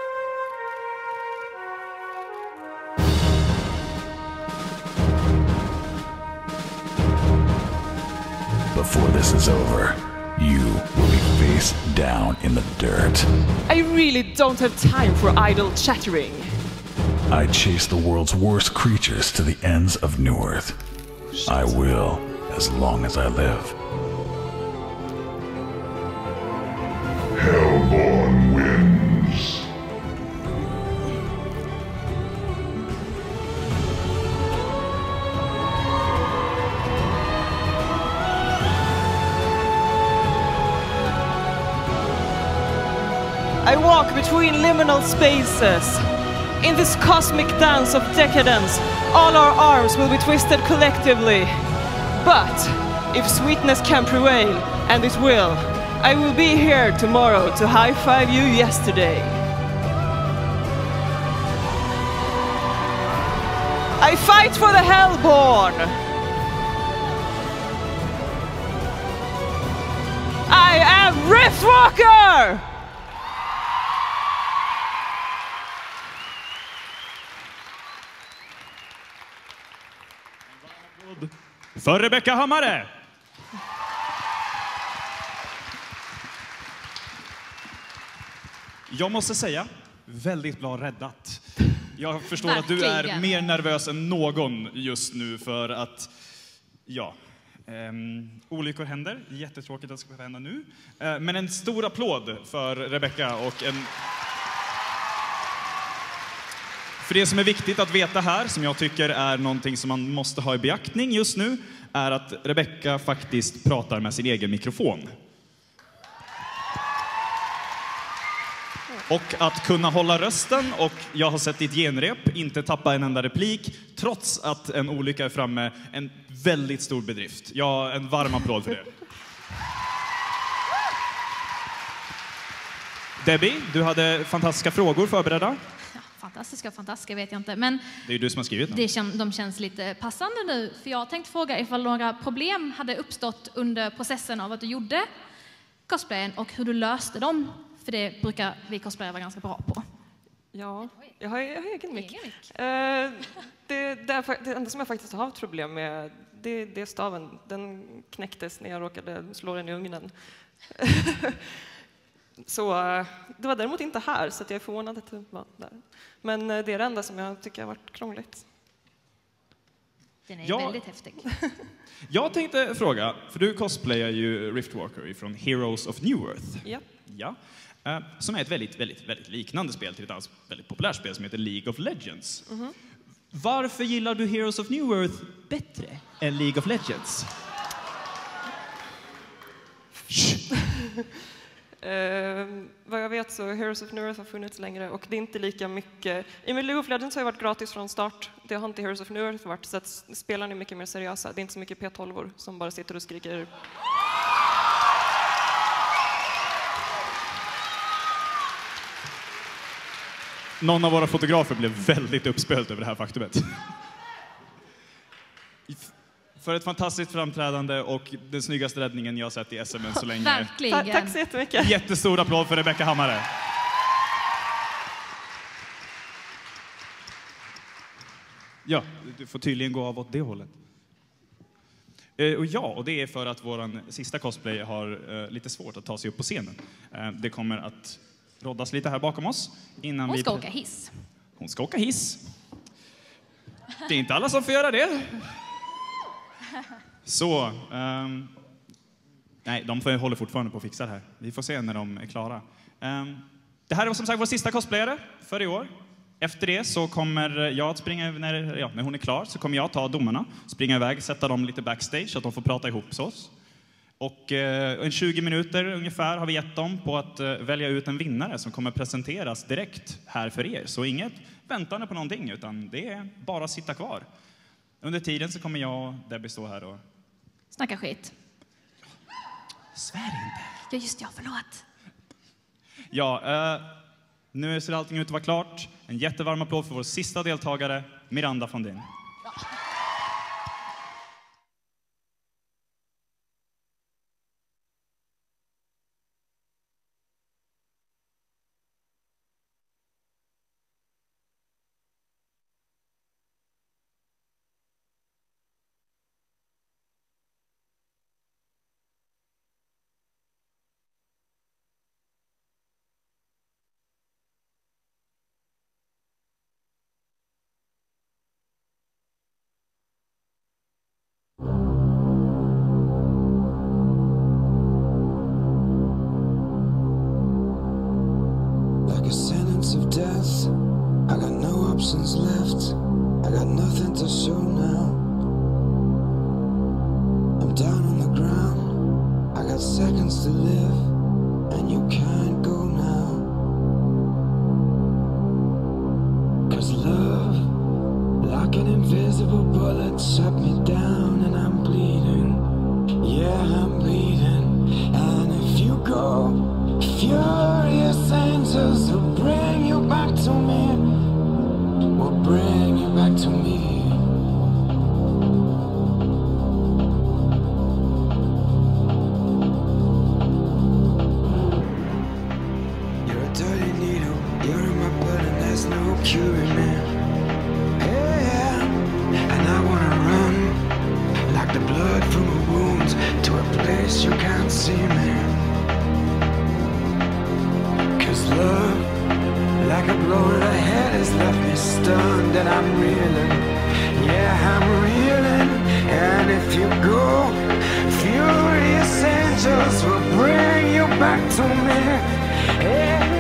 Before this is over, you will be face down in the dirt. I really don't have time for idle chattering. I chase the world's worst creatures to the ends of Newerth. I will, as long as I live. Hellborn wins. I walk between liminal spaces. In this cosmic dance of decadence, all our arms will be twisted collectively. But if sweetness can prevail, and it will, I will be here tomorrow to high-five you yesterday. I fight for the Hellborn! I am Riftwalker! För Rebecca Hammare! Jag måste säga, väldigt bra räddat. Jag förstår att du är mer nervös än någon just nu för att, ja, olyckor händer. Jättetråkigt att det ska hända nu. Men en stor applåd för Rebecca och en... För det som är viktigt att veta här, som jag tycker är någonting som man måste ha i beaktning just nu, är att Rebecca faktiskt pratar med sin egen mikrofon. Och att kunna hålla rösten, och jag har sett ditt genrep, inte tappa en enda replik, trots att en olycka är framme, en väldigt stor bedrift. Ja, en varm applåd för det. Debbie, du hade fantastiska frågor förberedda. Ja, fantastiska vet jag inte. Men det är ju du som har skrivit dem. De känns lite passande nu. För jag tänkte fråga ifall några problem hade uppstått under processen av att du gjorde cosplayen och hur du löste dem. För det brukar vi cosplayare vara ganska bra på. Ja, jag har egen mick. Det enda som jag faktiskt har haft problem med, det är staven. Den knäcktes när jag råkade slå den i ugnen. Så det var däremot inte här, så att jag är förvånad att det var där. Men det är det enda som jag tycker har varit krångligt. Den är väldigt häftig. Jag tänkte fråga, för du cosplayar ju Riftwalker från Heroes of New Earth. Ja. Som är ett väldigt liknande spel till ett annat väldigt populärt spel som heter League of Legends. Varför gillar du Heroes of New Earth bättre än League of Legends? Vad jag vet så Heroes of New Earth har funnits längre och det är inte lika mycket. I League of Legends har det varit gratis från start. Det har inte Heroes of New Earth varit, så att spelarna är mycket mer seriösa. Det är inte så mycket P12-or som bara sitter och skriker. Någon av våra fotografer blev väldigt uppspelt över det här faktumet. För ett fantastiskt framträdande och den snyggaste räddningen jag har sett i SM så länge. Verkligen. Tack så jättemycket. Jättestor applåd för Rebecca Hammare. Ja, du får tydligen gå av åt det hållet. Och det är för att våran sista cosplay har lite svårt att ta sig upp på scenen. Det kommer att roddas lite här bakom oss. Hon ska åka hiss. Hon ska åka hiss. Det är inte alla som får göra det. Så, nej, de håller fortfarande på att fixa det här. Vi får se när de är klara. Det här är som sagt vår sista cosplayare för i år. Efter det så kommer jag att springa, när hon är klar så kommer jag ta domarna, springa iväg, sätta dem lite backstage så att de får prata ihop sig oss. Och en 20 minuter ungefär har vi gett dem på att välja ut en vinnare som kommer presenteras direkt här för er. Så inget väntande på någonting, utan det är bara att sitta kvar. Under tiden så kommer jag och Debbie stå här och... snacka skit. Svär inte. Ja, just det. Förlåt. Ja, nu ser allting ut att vara klart. En jättevarm applåd för vår sista deltagare, Miranda von Din. Of death, I got no options left. I got nothing to show now. I'm down on the ground. I got seconds to live, and you can't go now. 'Cause love, like an invisible bullet, shut me down, and I'm bleeding. Yeah, I'm bleeding. And if you go, furious angels will bring you back to me. Will bring you back to me. You're a dirty needle, you're in my blood and there's no curing me. Yeah, and I wanna run like the blood from a wound to a place you can't see me. Love, like a blow to the head, has left me stunned and I'm reeling. Yeah, I'm reeling. And if you go, furious angels will bring you back to me. Yeah.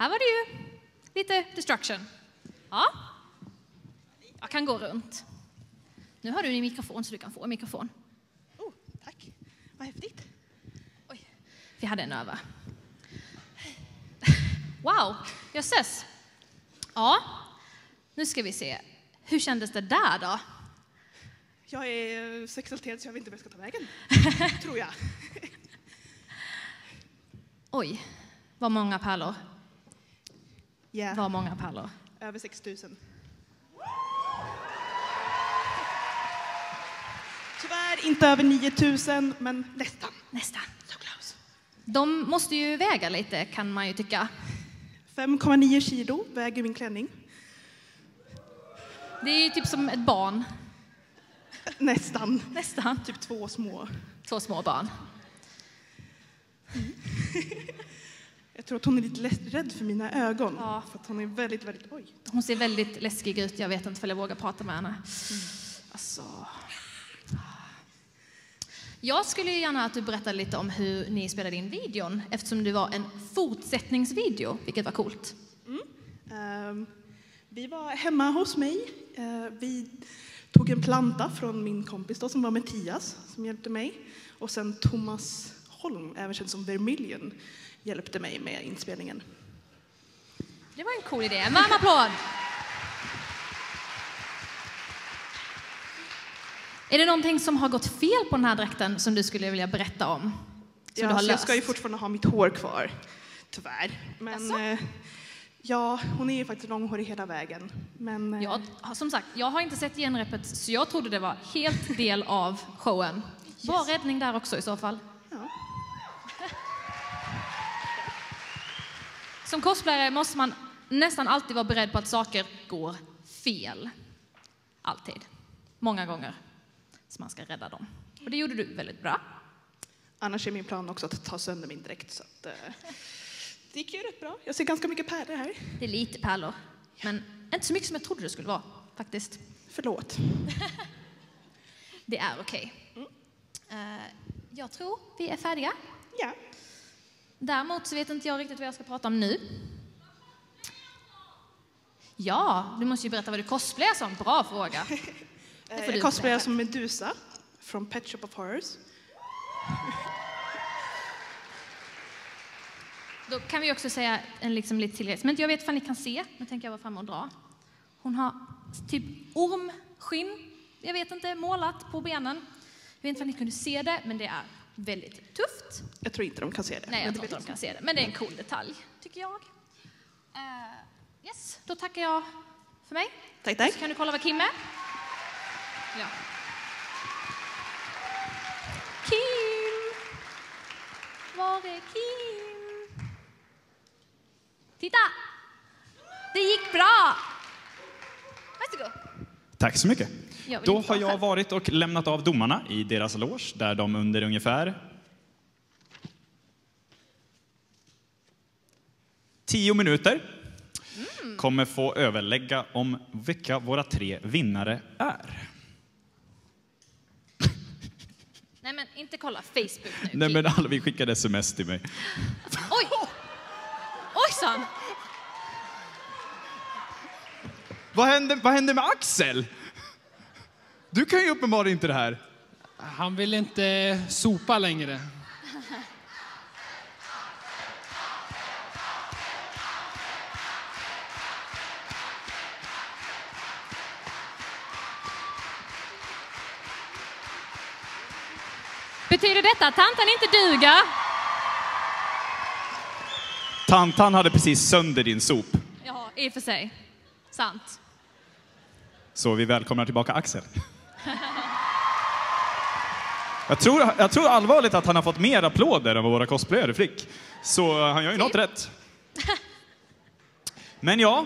här var det ju lite destruction. Ja, jag kan gå runt. Nu har du en mikrofon så du kan få en mikrofon. Oh, tack. Vad häftigt. Oj, vi hade en över. Wow, jösses. Ja, nu ska vi se. Hur kändes det där då? Jag är så exalterad så jag vet inte vad jag ska ta vägen. Tror jag. Oj, vad många pärlor. Yeah. Vad många pärlor. Över 6 000. Tyvärr inte över 9 000, men nästan. Nästan. So close. De måste ju väga lite, kan man ju tycka. 5,9 kilo väger min klänning. Det är ju typ som ett barn. Nästan. Nästan. Typ 2 små. 2 små barn. Jag tror att hon är lite rädd för mina ögon. Ja. För att hon är väldigt, väldigt... Oj. Hon ser väldigt läskig ut. Jag vet inte om jag vågar prata med henne. Alltså... Jag skulle ju gärna att du berättade lite om hur ni spelade in videon. Eftersom det var en fortsättningsvideo, vilket var coolt. Vi var hemma hos mig. Vi tog en planta från min kompis då, som var Mattias, som hjälpte mig. Och sen Thomas Holm, även känd som Vermilion, hjälpte mig med inspelningen. Det var en cool idé. En varm applåd! Är det någonting som har gått fel på den här dräkten som du skulle vilja berätta om? Som Ja, du har så jag löst? ska ju fortfarande ha mitt hår kvar, tyvärr. Men ja, hon är ju faktiskt långhårig hela vägen. Men, som sagt, jag har inte sett genrepet så jag trodde det var helt del av showen. Yes. Bra räddning där också i så fall. Ja. Som cosplayare måste man nästan alltid vara beredd på att saker går fel. Alltid. Många gånger. Så man ska rädda dem. Och det gjorde du väldigt bra. Annars är min plan också att ta sönder min dräkt. Så att, det gick ju rätt bra. Jag ser ganska mycket pärlor här. Det är lite pärlor. Men inte så mycket som jag trodde det skulle vara, faktiskt. Förlåt. Det är okej. Jag tror vi är färdiga. Ja. Däremot så vet inte jag riktigt vad jag ska prata om nu. Ja, du måste ju berätta vad du cosplayar som. Bra fråga. Jag cosplayar som Medusa från Pet Shop of Horrors. Då kan vi också säga en liksom lite till men jag vet vad ni kan se. Nu tänker jag vara framme och dra. Hon har typ ormskinn, jag vet inte, målat på benen. Jag vet inte om ni kunde se det, men det är väldigt tufft. Jag tror inte de kan se det. Nej, jag tror inte de kan se det. Men det är en cool detalj, tycker jag. Yes, då tackar jag för mig. Tack, tack. Så kan du kolla vad Kim är. Ja. Kim! Var är Kim? Titta! Det gick bra! Varsågod. Tack så mycket. Jag Då har jag varit och lämnat av domarna i deras loge där de under ungefär 10 minuter kommer få överlägga om vilka våra 3 vinnare är. Nej, men inte kolla Facebook nu. Nej, men alla, vi skickade sms till mig. Oj! Ojsan! Vad hände med Axel? Du kan ju uppenbarligen inte det här. Han vill inte sopa längre. Betyder detta att tanten inte duger? Tantan hade precis sönder din sop. Ja, i och för sig. Sant. Så vi välkomnar tillbaka Axel. Jag tror allvarligt att han har fått mer applåder än vad våra cosplayare fick. Så han gör ju något rätt. Men ja.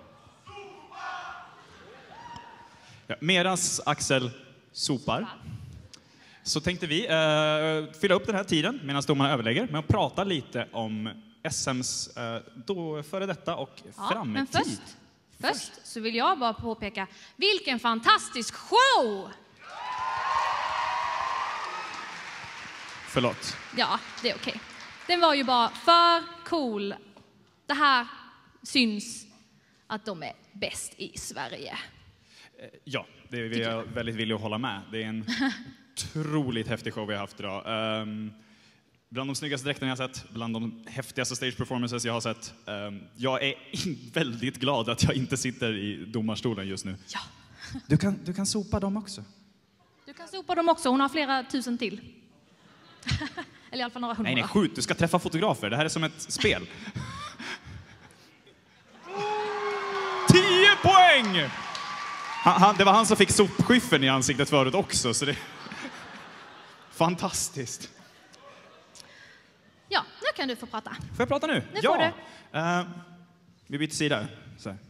Medans Axel sopar så tänkte vi fylla upp den här tiden medan domarna överlägger med att prata lite om SMs då före detta och framtid. Men först så vill jag bara påpeka vilken fantastisk show! Förlåt. Ja, det är okej. Den var ju bara för cool. Det här syns att de är bäst i Sverige. Ja, det är jag väldigt villig att hålla med. Det är en otroligt häftig show vi har haft idag. Bland de snyggaste dräkterna jag har sett, bland de häftigaste stage performances jag har sett. Jag är väldigt glad att jag inte sitter i domarstolen just nu. Ja. Du kan sopa dem också. Du kan sopa dem också, hon har flera tusen till. Eller i alla fall några hundra. Nej, skjut, du ska träffa fotografer. Det här är som ett spel. 10 poäng! Det var han som fick sopskyffen i ansiktet förut också, så det... Fantastiskt. Ja, nu kan du få prata. Får jag prata nu? Nu får du. Vi byter sida. Så här.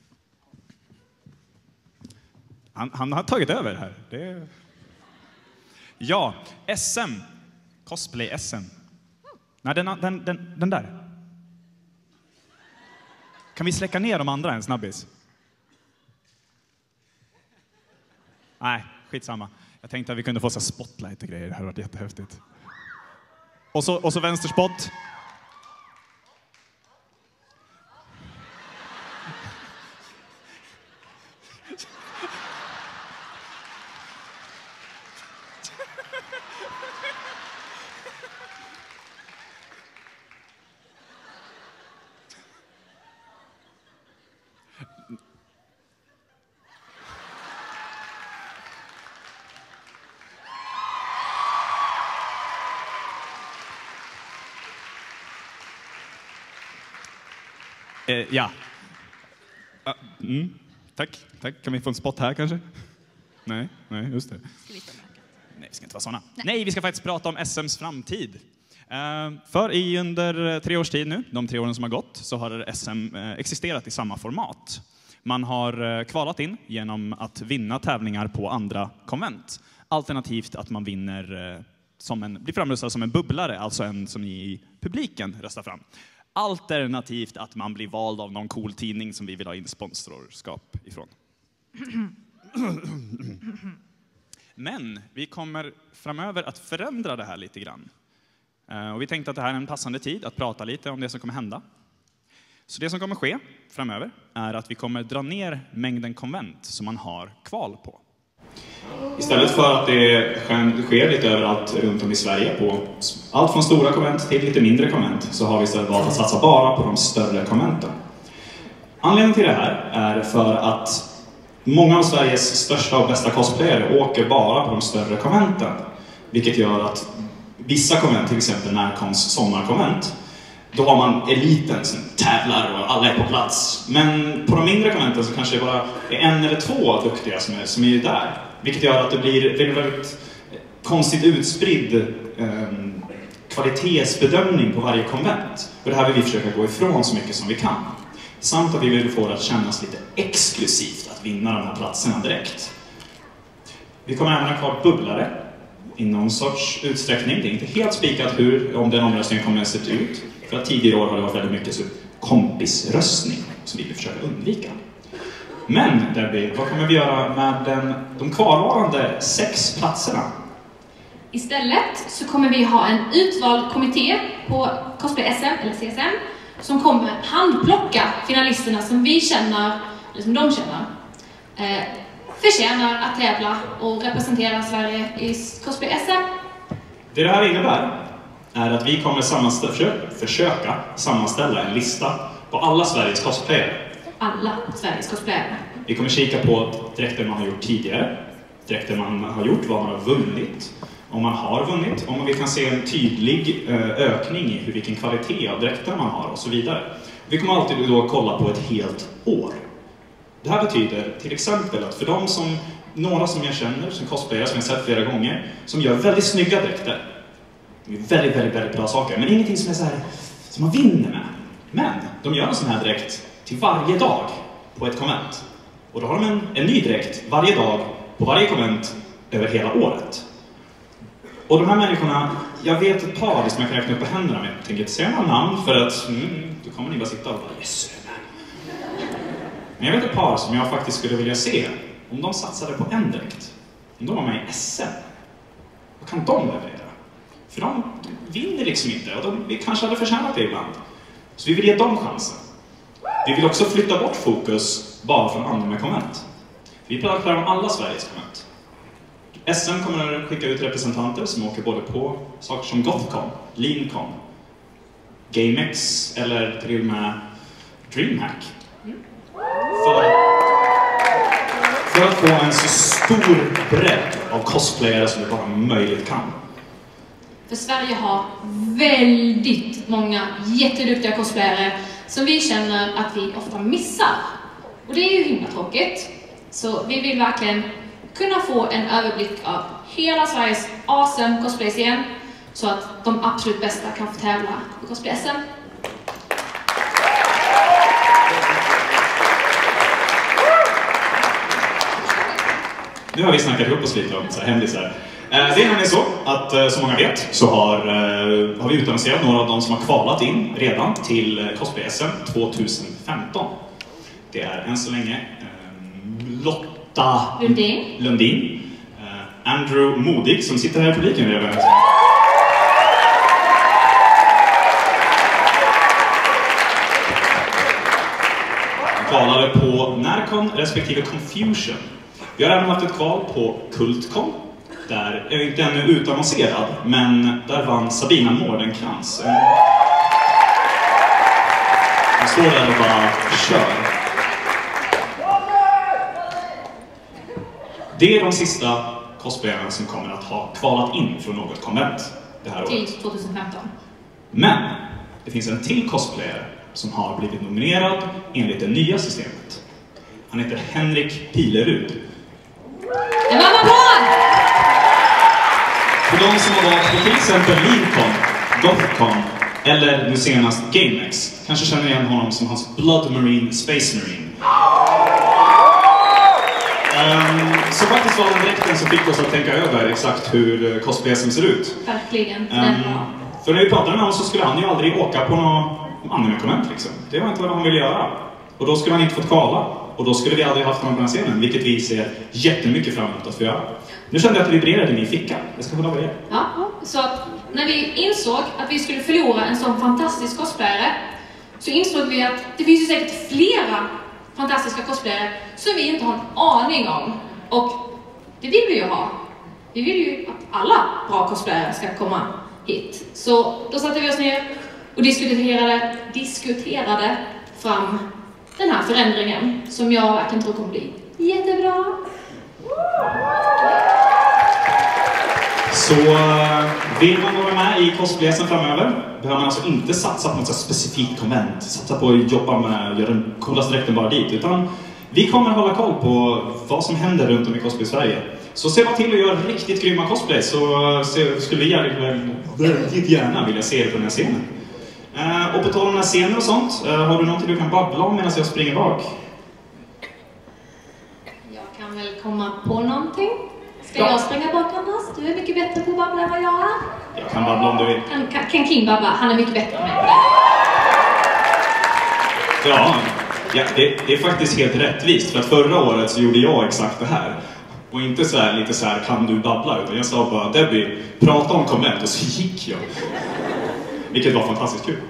Han har tagit över här. Det... Ja, SM. Cosplay-SM. Nej, den där. Kan vi släcka ner de andra en snabbis? Nej, skitsamma. Jag tänkte att vi kunde få så spotlight och grejer. Det hade varit jättehäftigt. Och så vänsterspott. Ja. Tack. Kan vi få en spot här kanske? Nej, just det. Nej, vi ska inte vara såna. Nej, vi ska faktiskt prata om SMs framtid. För under 3 års tid nu, de 3 åren som har gått, så har SM existerat i samma format. Man har kvalat in genom att vinna tävlingar på andra konvent. Alternativt att man vinner blir framröstad som en bubblare, alltså en som ni i publiken röstar fram. Alternativt att man blir vald av någon cool tidning som vi vill ha in sponsorskap ifrån. Men vi kommer framöver att förändra det här lite grann. Och vi tänkte att det här är en passande tid att prata lite om det som kommer hända. Så det som kommer ske framöver är att vi kommer dra ner mängden konvent som man har kval på. Istället för att det sker lite överallt runt om i Sverige på allt från stora konvent till lite mindre konvent, så har vi istället valt att satsa bara på de större konventen. Anledningen till det här är för att många av Sveriges största och bästa cosplayare åker bara på de större konventen. Vilket gör att vissa konvent, till exempel Närcons sommarkonvent, då har man eliten som tävlar och alla är på plats. Men på de mindre konventen så kanske det bara är 1 eller 2 duktiga som är där. Vilket gör att det blir väldigt konstigt utspridd kvalitetsbedömning på varje konvent. Och det här vill vi försöka gå ifrån så mycket som vi kan. Samt att vi vill få det att kännas lite exklusivt att vinna de här platserna direkt. Vi kommer även ha kvar bubblare i någon sorts utsträckning. Det är inte helt spikat om den omröstningen kommer att se ut. För att tidigare år har det varit väldigt mycket så kompisröstning som vi vill försöka undvika. Men Debbie, vad kommer vi göra med de kvarvarande 6 platserna? Istället så kommer vi ha en utvald kommitté på Cosplay SM eller CSM som kommer handplocka finalisterna som vi känner, eller som de känner, förtjänar att tävla och representera Sverige i Cosplay SM. Det här innebär är att vi kommer försöka sammanställa en lista på alla Sveriges cosplayare. Alla Sveriges cosplayare. Vi kommer kika på dräkter man har gjort tidigare, dräkter man har gjort, vad man har vunnit, om man har vunnit, om vi kan se en tydlig ökning i vilken kvalitet av dräkter man har och så vidare. Vi kommer alltid då kolla på ett helt år. Det här betyder till exempel att för några som jag känner, som cosplayare, som jag sett flera gånger, som gör väldigt snygga dräkter. Det är väldigt, väldigt, väldigt bra saker, men ingenting som är så här, som man vinner med. Men de gör en sån här dräkt till varje dag på ett konvent. Och då har de en ny dräkt varje dag på varje konvent över hela året. Och de här människorna, jag vet ett par som jag kan räkna upp på händerna, men jag tänker inte säga några namn för att då kommer ni bara sitta och bara yes. Men jag vet ett par som jag faktiskt skulle vilja se om de satsade på en dräkt. Om de var med i SM. Vad kan de leverera? För de vinner liksom inte och vi kanske hade förtjänat det ibland. Så vi vill ge dem chansen. Vi vill också flytta bort fokus bara från anime-konvent. Vi pratar om alla Sveriges konvent. SM kommer att skicka ut representanter som åker både på saker som Gothcon, Leancon, GameX eller till och med DreamHack. För att få en så stor bredd av cosplayare som det bara möjligt kan. För Sverige har väldigt många jätteduktiga cosplayare som vi känner att vi ofta missar. Och det är ju himla tråkigt. Så vi vill verkligen kunna få en överblick av hela Sveriges awesome cosplay-scen så att de absolut bästa kan få tävla på cosplay-SM. Nu har vi snackat ihop oss lite om så här händelser. Det är nämligen så att, som många vet, så har vi utannonserat några av de som har kvalat in redan till Cosplay-SM 2015. Det är än så länge Lotta Lundin, Andrew Modig som sitter här i publiken redan. Han kvalade på Närcon respektive Confusion. Vi har även haft ett kval på Kultcon, där är inte ännu utannonserad, men där vann Sabina Mårdenkrans. Han står där och bara kör. Det är de sista cosplayarna som kommer att ha kvalat in från något konvent det här året. Till 2015. Men det finns en till cosplayare som har blivit nominerad enligt det nya systemet. Han heter Henrik Pilerud. En applåd! För de som har varit på till exempel Leancon, Gothcon eller nu senast GameX kanske känner igen honom som hans Blood Marine Space Marine. Så faktiskt var den dräkten som fick oss att tänka över exakt hur cosplay-SM ser ut. Verkligen. För när vi pratade med honom så skulle han ju aldrig åka på någon anime-konvent liksom. Det var inte vad han ville göra. Och då skulle han inte fått kvala. Och då skulle vi aldrig haft honom på den scenen, vilket vi ser jättemycket fram emot att få göra. Nu kände jag att det vibrerade i min ficka. Jag ska hålla börja. Ja, så att när vi insåg att vi skulle förlora en sån fantastisk cosplayare så insåg vi att det finns ju säkert flera fantastiska cosplayare som vi inte har en aning om. Och det vill vi ju ha. Vi vill ju att alla bra cosplayare ska komma hit. Så då satte vi oss ner och diskuterade fram den här förändringen som jag verkligen tror kommer bli jättebra. Så vill man vara med i cosplay-SM framöver behöver man alltså inte satsa på något specifikt konvent, satsa på att jobba med att göra den coolaste dräkten bara dit, utan vi kommer hålla koll på vad som händer runt om i cosplay Sverige. Så se bara till att göra riktigt grymma cosplay, så skulle vi väldigt gärna vilja se det på den här scenen. Och på tal om den här scenen och sånt, har du någonting du kan babbla om medan jag springer bak? Jag kan väl komma på någonting. Ska jag springa bak annars? Du är mycket bättre på att babbla än vad jag är. Jag kan babbla om du vill. Kan Kim babbla? Han är mycket bättre än mig. Ja, det är faktiskt helt rättvist. För att förra året så gjorde jag exakt det här. Och inte så här, lite så här, kan du babbla? Utan jag sa bara, Debbie, prata om konvent, och så gick jag. Vilket var fantastiskt kul.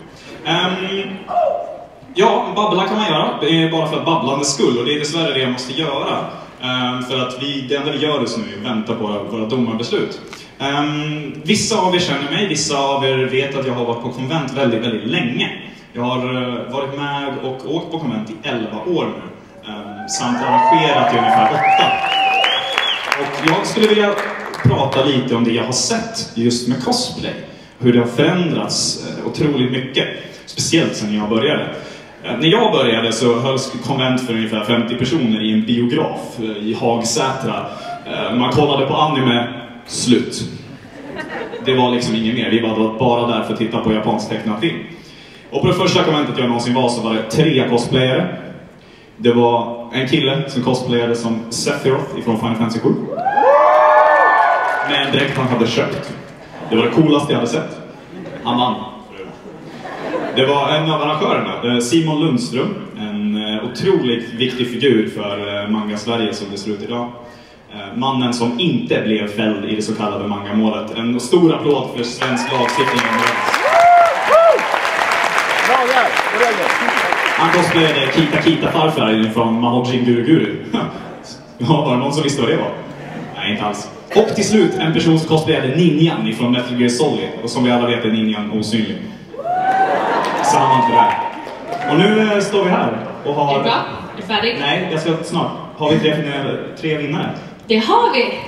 Ja, babbla kan man göra. Det är bara för att babblandets skull. Och det är dessvärre det jag måste göra. För att det enda vi gör just nu är att vänta på våra domarbeslut. Vissa av er känner mig, vissa av er vet att jag har varit på konvent väldigt, väldigt länge. Jag har varit med och åkt på konvent i 11 år nu. Samt arrangerat i ungefär 8. Och jag skulle vilja prata lite om det jag har sett just med cosplay. Hur det har förändrats otroligt mycket. Speciellt sen jag började. När jag började så hölls konvent för ungefär 50 personer i en biograf i Hagsätra. Man kollade på anime, slut. Det var liksom inget mer. Vi var bara där för att titta på japansk tecknad film. Och på det första konventet jag någonsin var så var det 3 cosplayare. Det var en kille som cosplayade som Sephiroth ifrån Final Fantasy 7. Med en dräkt han hade köpt. Det var det coolaste jag hade sett. Han vann. Det var en av arrangörerna, Simon Lundström. En otroligt viktig figur för Manga Sverige som det ser ut idag. Mannen som inte blev fälld i det så kallade mangamålet. En stor applåd för svensk lagstiftning. Bra där! Han cosplayade Kita farfar från Mahojin Guru. Ja, var det någon som visste vad det var? Nej, inte alls. Och till slut en person som cosplayade Ninjan från Metal Gear Solid. Och som vi alla vet är Ninjan osynlig. Samma för det här. Och nu står vi här och har... Är du bra? Är du färdig? Nej, jag ska snart. Har vi tre vinnare? Det har vi!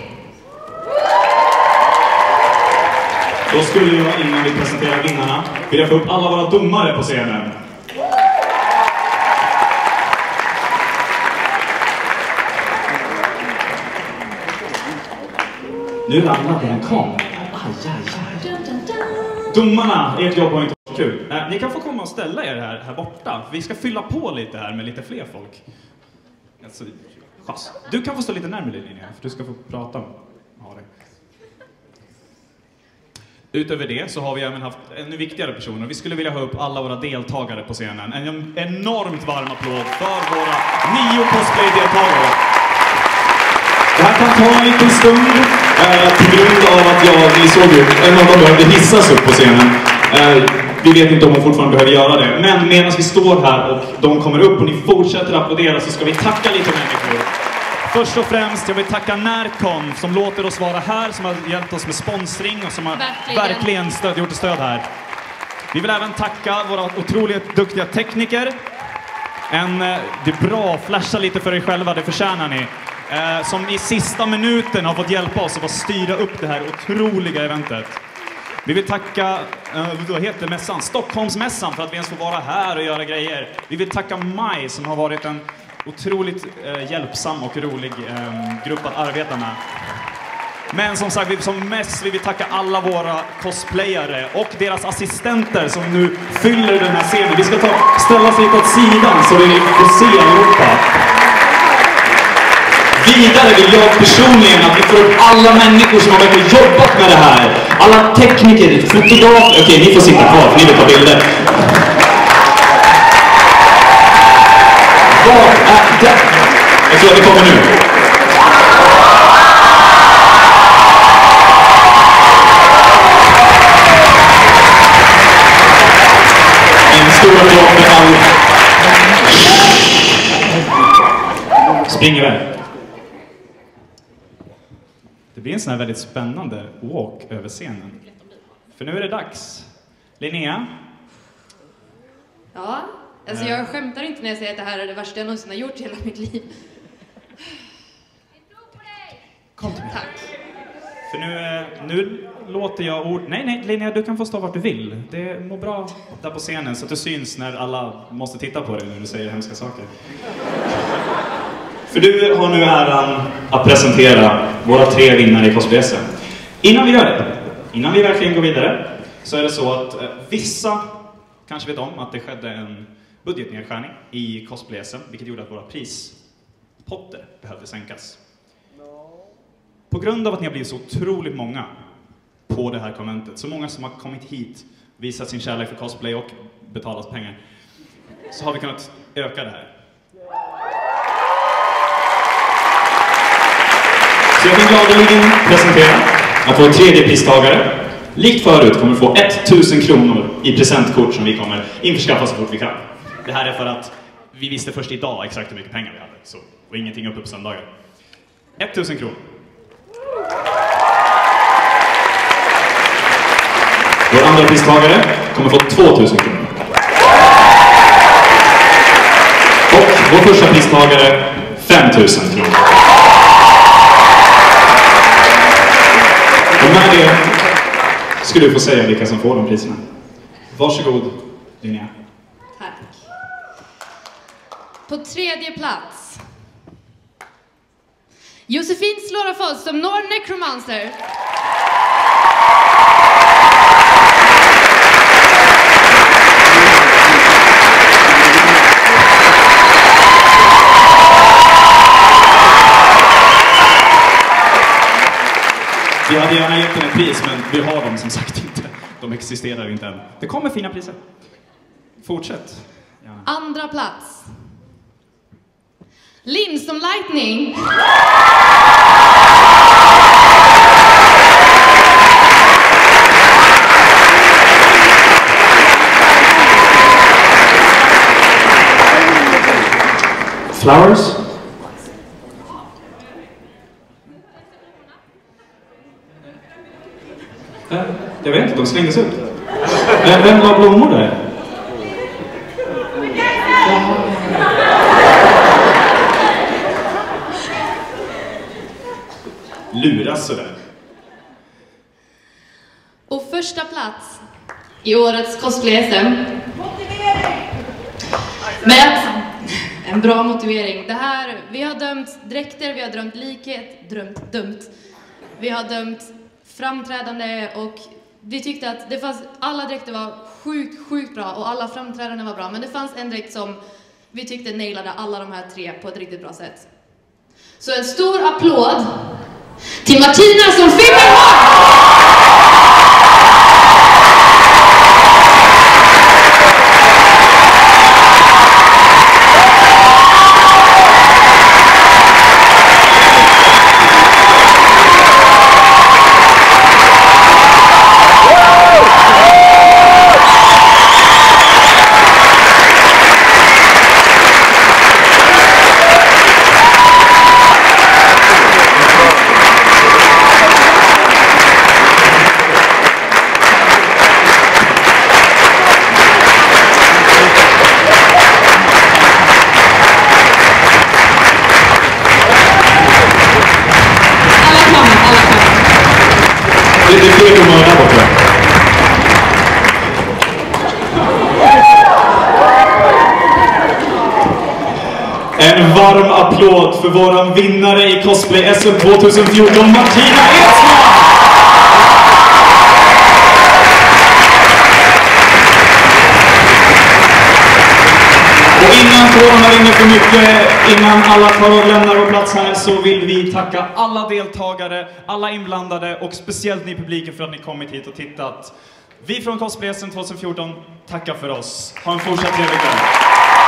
Då skulle jag, innan vi presenterar vinnarna, vilja få upp alla våra domare på scenen. Nu ramlade en kamera. Domarna, ert jobb var inte så kul. Ni kan få komma och ställa er här borta. Vi ska fylla på lite här med lite fler folk. Alltså, du kan få stå lite närmare linjen, för du ska få prata om det. Utöver det så har vi även haft ännu viktigare personer. Vi skulle vilja ha upp alla våra deltagare på scenen. En enormt varm applåd för våra 9 cosplay-deltagare. Det här kan ta en liten stund på grund av att ni såg en av dem behövde hissas upp på scenen. Vi vet inte om hon fortfarande behöver göra det. Men medan vi står här och de kommer upp och ni fortsätter applådera så ska vi tacka lite människor. Först och främst, jag vill tacka Närcon som låter oss vara här, som har hjälpt oss med sponsring och som har verkligen gjort stöd här. Vi vill även tacka våra otroligt duktiga tekniker. Det är bra, flasha lite för er själva, det förtjänar ni. Som i sista minuten har fått hjälpa oss att styra upp det här otroliga eventet. Vi vill tacka, vad heter mässan? Stockholmsmässan för att vi ens får vara här och göra grejer. Vi vill tacka Maj som har varit en otroligt hjälpsam och rolig grupp att arbeta med. Men som sagt, som mest vill vi tacka alla våra cosplayare och deras assistenter som nu fyller den här scenen. Vi ska ställa oss lite åt sidan så vi får se allihopa. Vidare vill jag personligen att vi får upp alla människor som har verkligen jobbat med det här. Alla tekniker, fotografer. Okej, ni får sitta kvar för ni vill ta bilder. Vad är det? Jag tror att det kommer nu. En stor applåd med alla. Spring iväg. Det blir en sån här väldigt spännande walk över scenen. För nu är det dags. Linnea? Ja, alltså jag skämtar inte när jag säger att det här är det värsta jag någonsin har gjort i hela mitt liv. Kom till mig. Tack. För nu låter jag ord... Nej, Linnea, du kan få stå vart du vill. Det mår bra där på scenen så att du syns när alla måste titta på dig när du säger hemska saker. För du har nu äran att presentera våra 3 vinnare i cosplay-SM. Innan vi gör det, innan vi verkligen går vidare, så är det så att vissa kanske vet om att det skedde en budgetnedskärning i cosplay-SM, vilket gjorde att våra prispotter behövde sänkas. På grund av att ni har blivit så otroligt många på det här konventet, så många som har kommit hit, visat sin kärlek för cosplay och betalat pengar, så har vi kunnat öka det här. Så jag kan gladeligen presentera att vår 3:e pristagare, likt förut, kommer få 1000 kronor i presentkort som vi kommer införskaffa så fort vi kan. Det här är för att vi visste först idag exakt hur mycket pengar vi hade, så, och ingenting uppe på söndagar. 1000 kronor. Vår andra pristagare kommer få 2000 kronor. Och vår första pristagare 5000 kronor. Och med det skulle du få säga vilka som får de priserna. Varsågod, Linnea. Tack. På 3:e plats. Josefin Slårafors som Norr Necromancer. Vi hade gärna gett en pris, men vi har dem som sagt inte. De existerar inte än. Det kommer fina priser. Fortsätt. Ja. Andra plats. Lim som Lightning. Flowers? Jag vet inte, de slängdes ut. Vem var blommor där? Luras sådär. Och första plats i årets cosplay-SM. Med en bra motivering. Det här, vi har dömt dräkter, vi har dömt likhet, dömt. Vi har dömt framträdande och vi tyckte att det fanns, alla dräkter var sjukt bra och alla framträdanden var bra. Men det fanns en dräkt som vi tyckte nailade alla de här tre på ett riktigt bra sätt. Så en stor applåd till Martina som filmar! En varm applåd för våran vinnare i Cosplay SM 2014, Martina Edsman! Och innan tårarna rinner för mycket, innan alla tar och lämnar vår plats här, så vill vi tacka alla deltagare, alla inblandade och speciellt ni i publiken för att ni kommit hit och tittat. Vi från Cosplay SM 2014 tackar för oss. Ha en fortsatt trevlig kväll.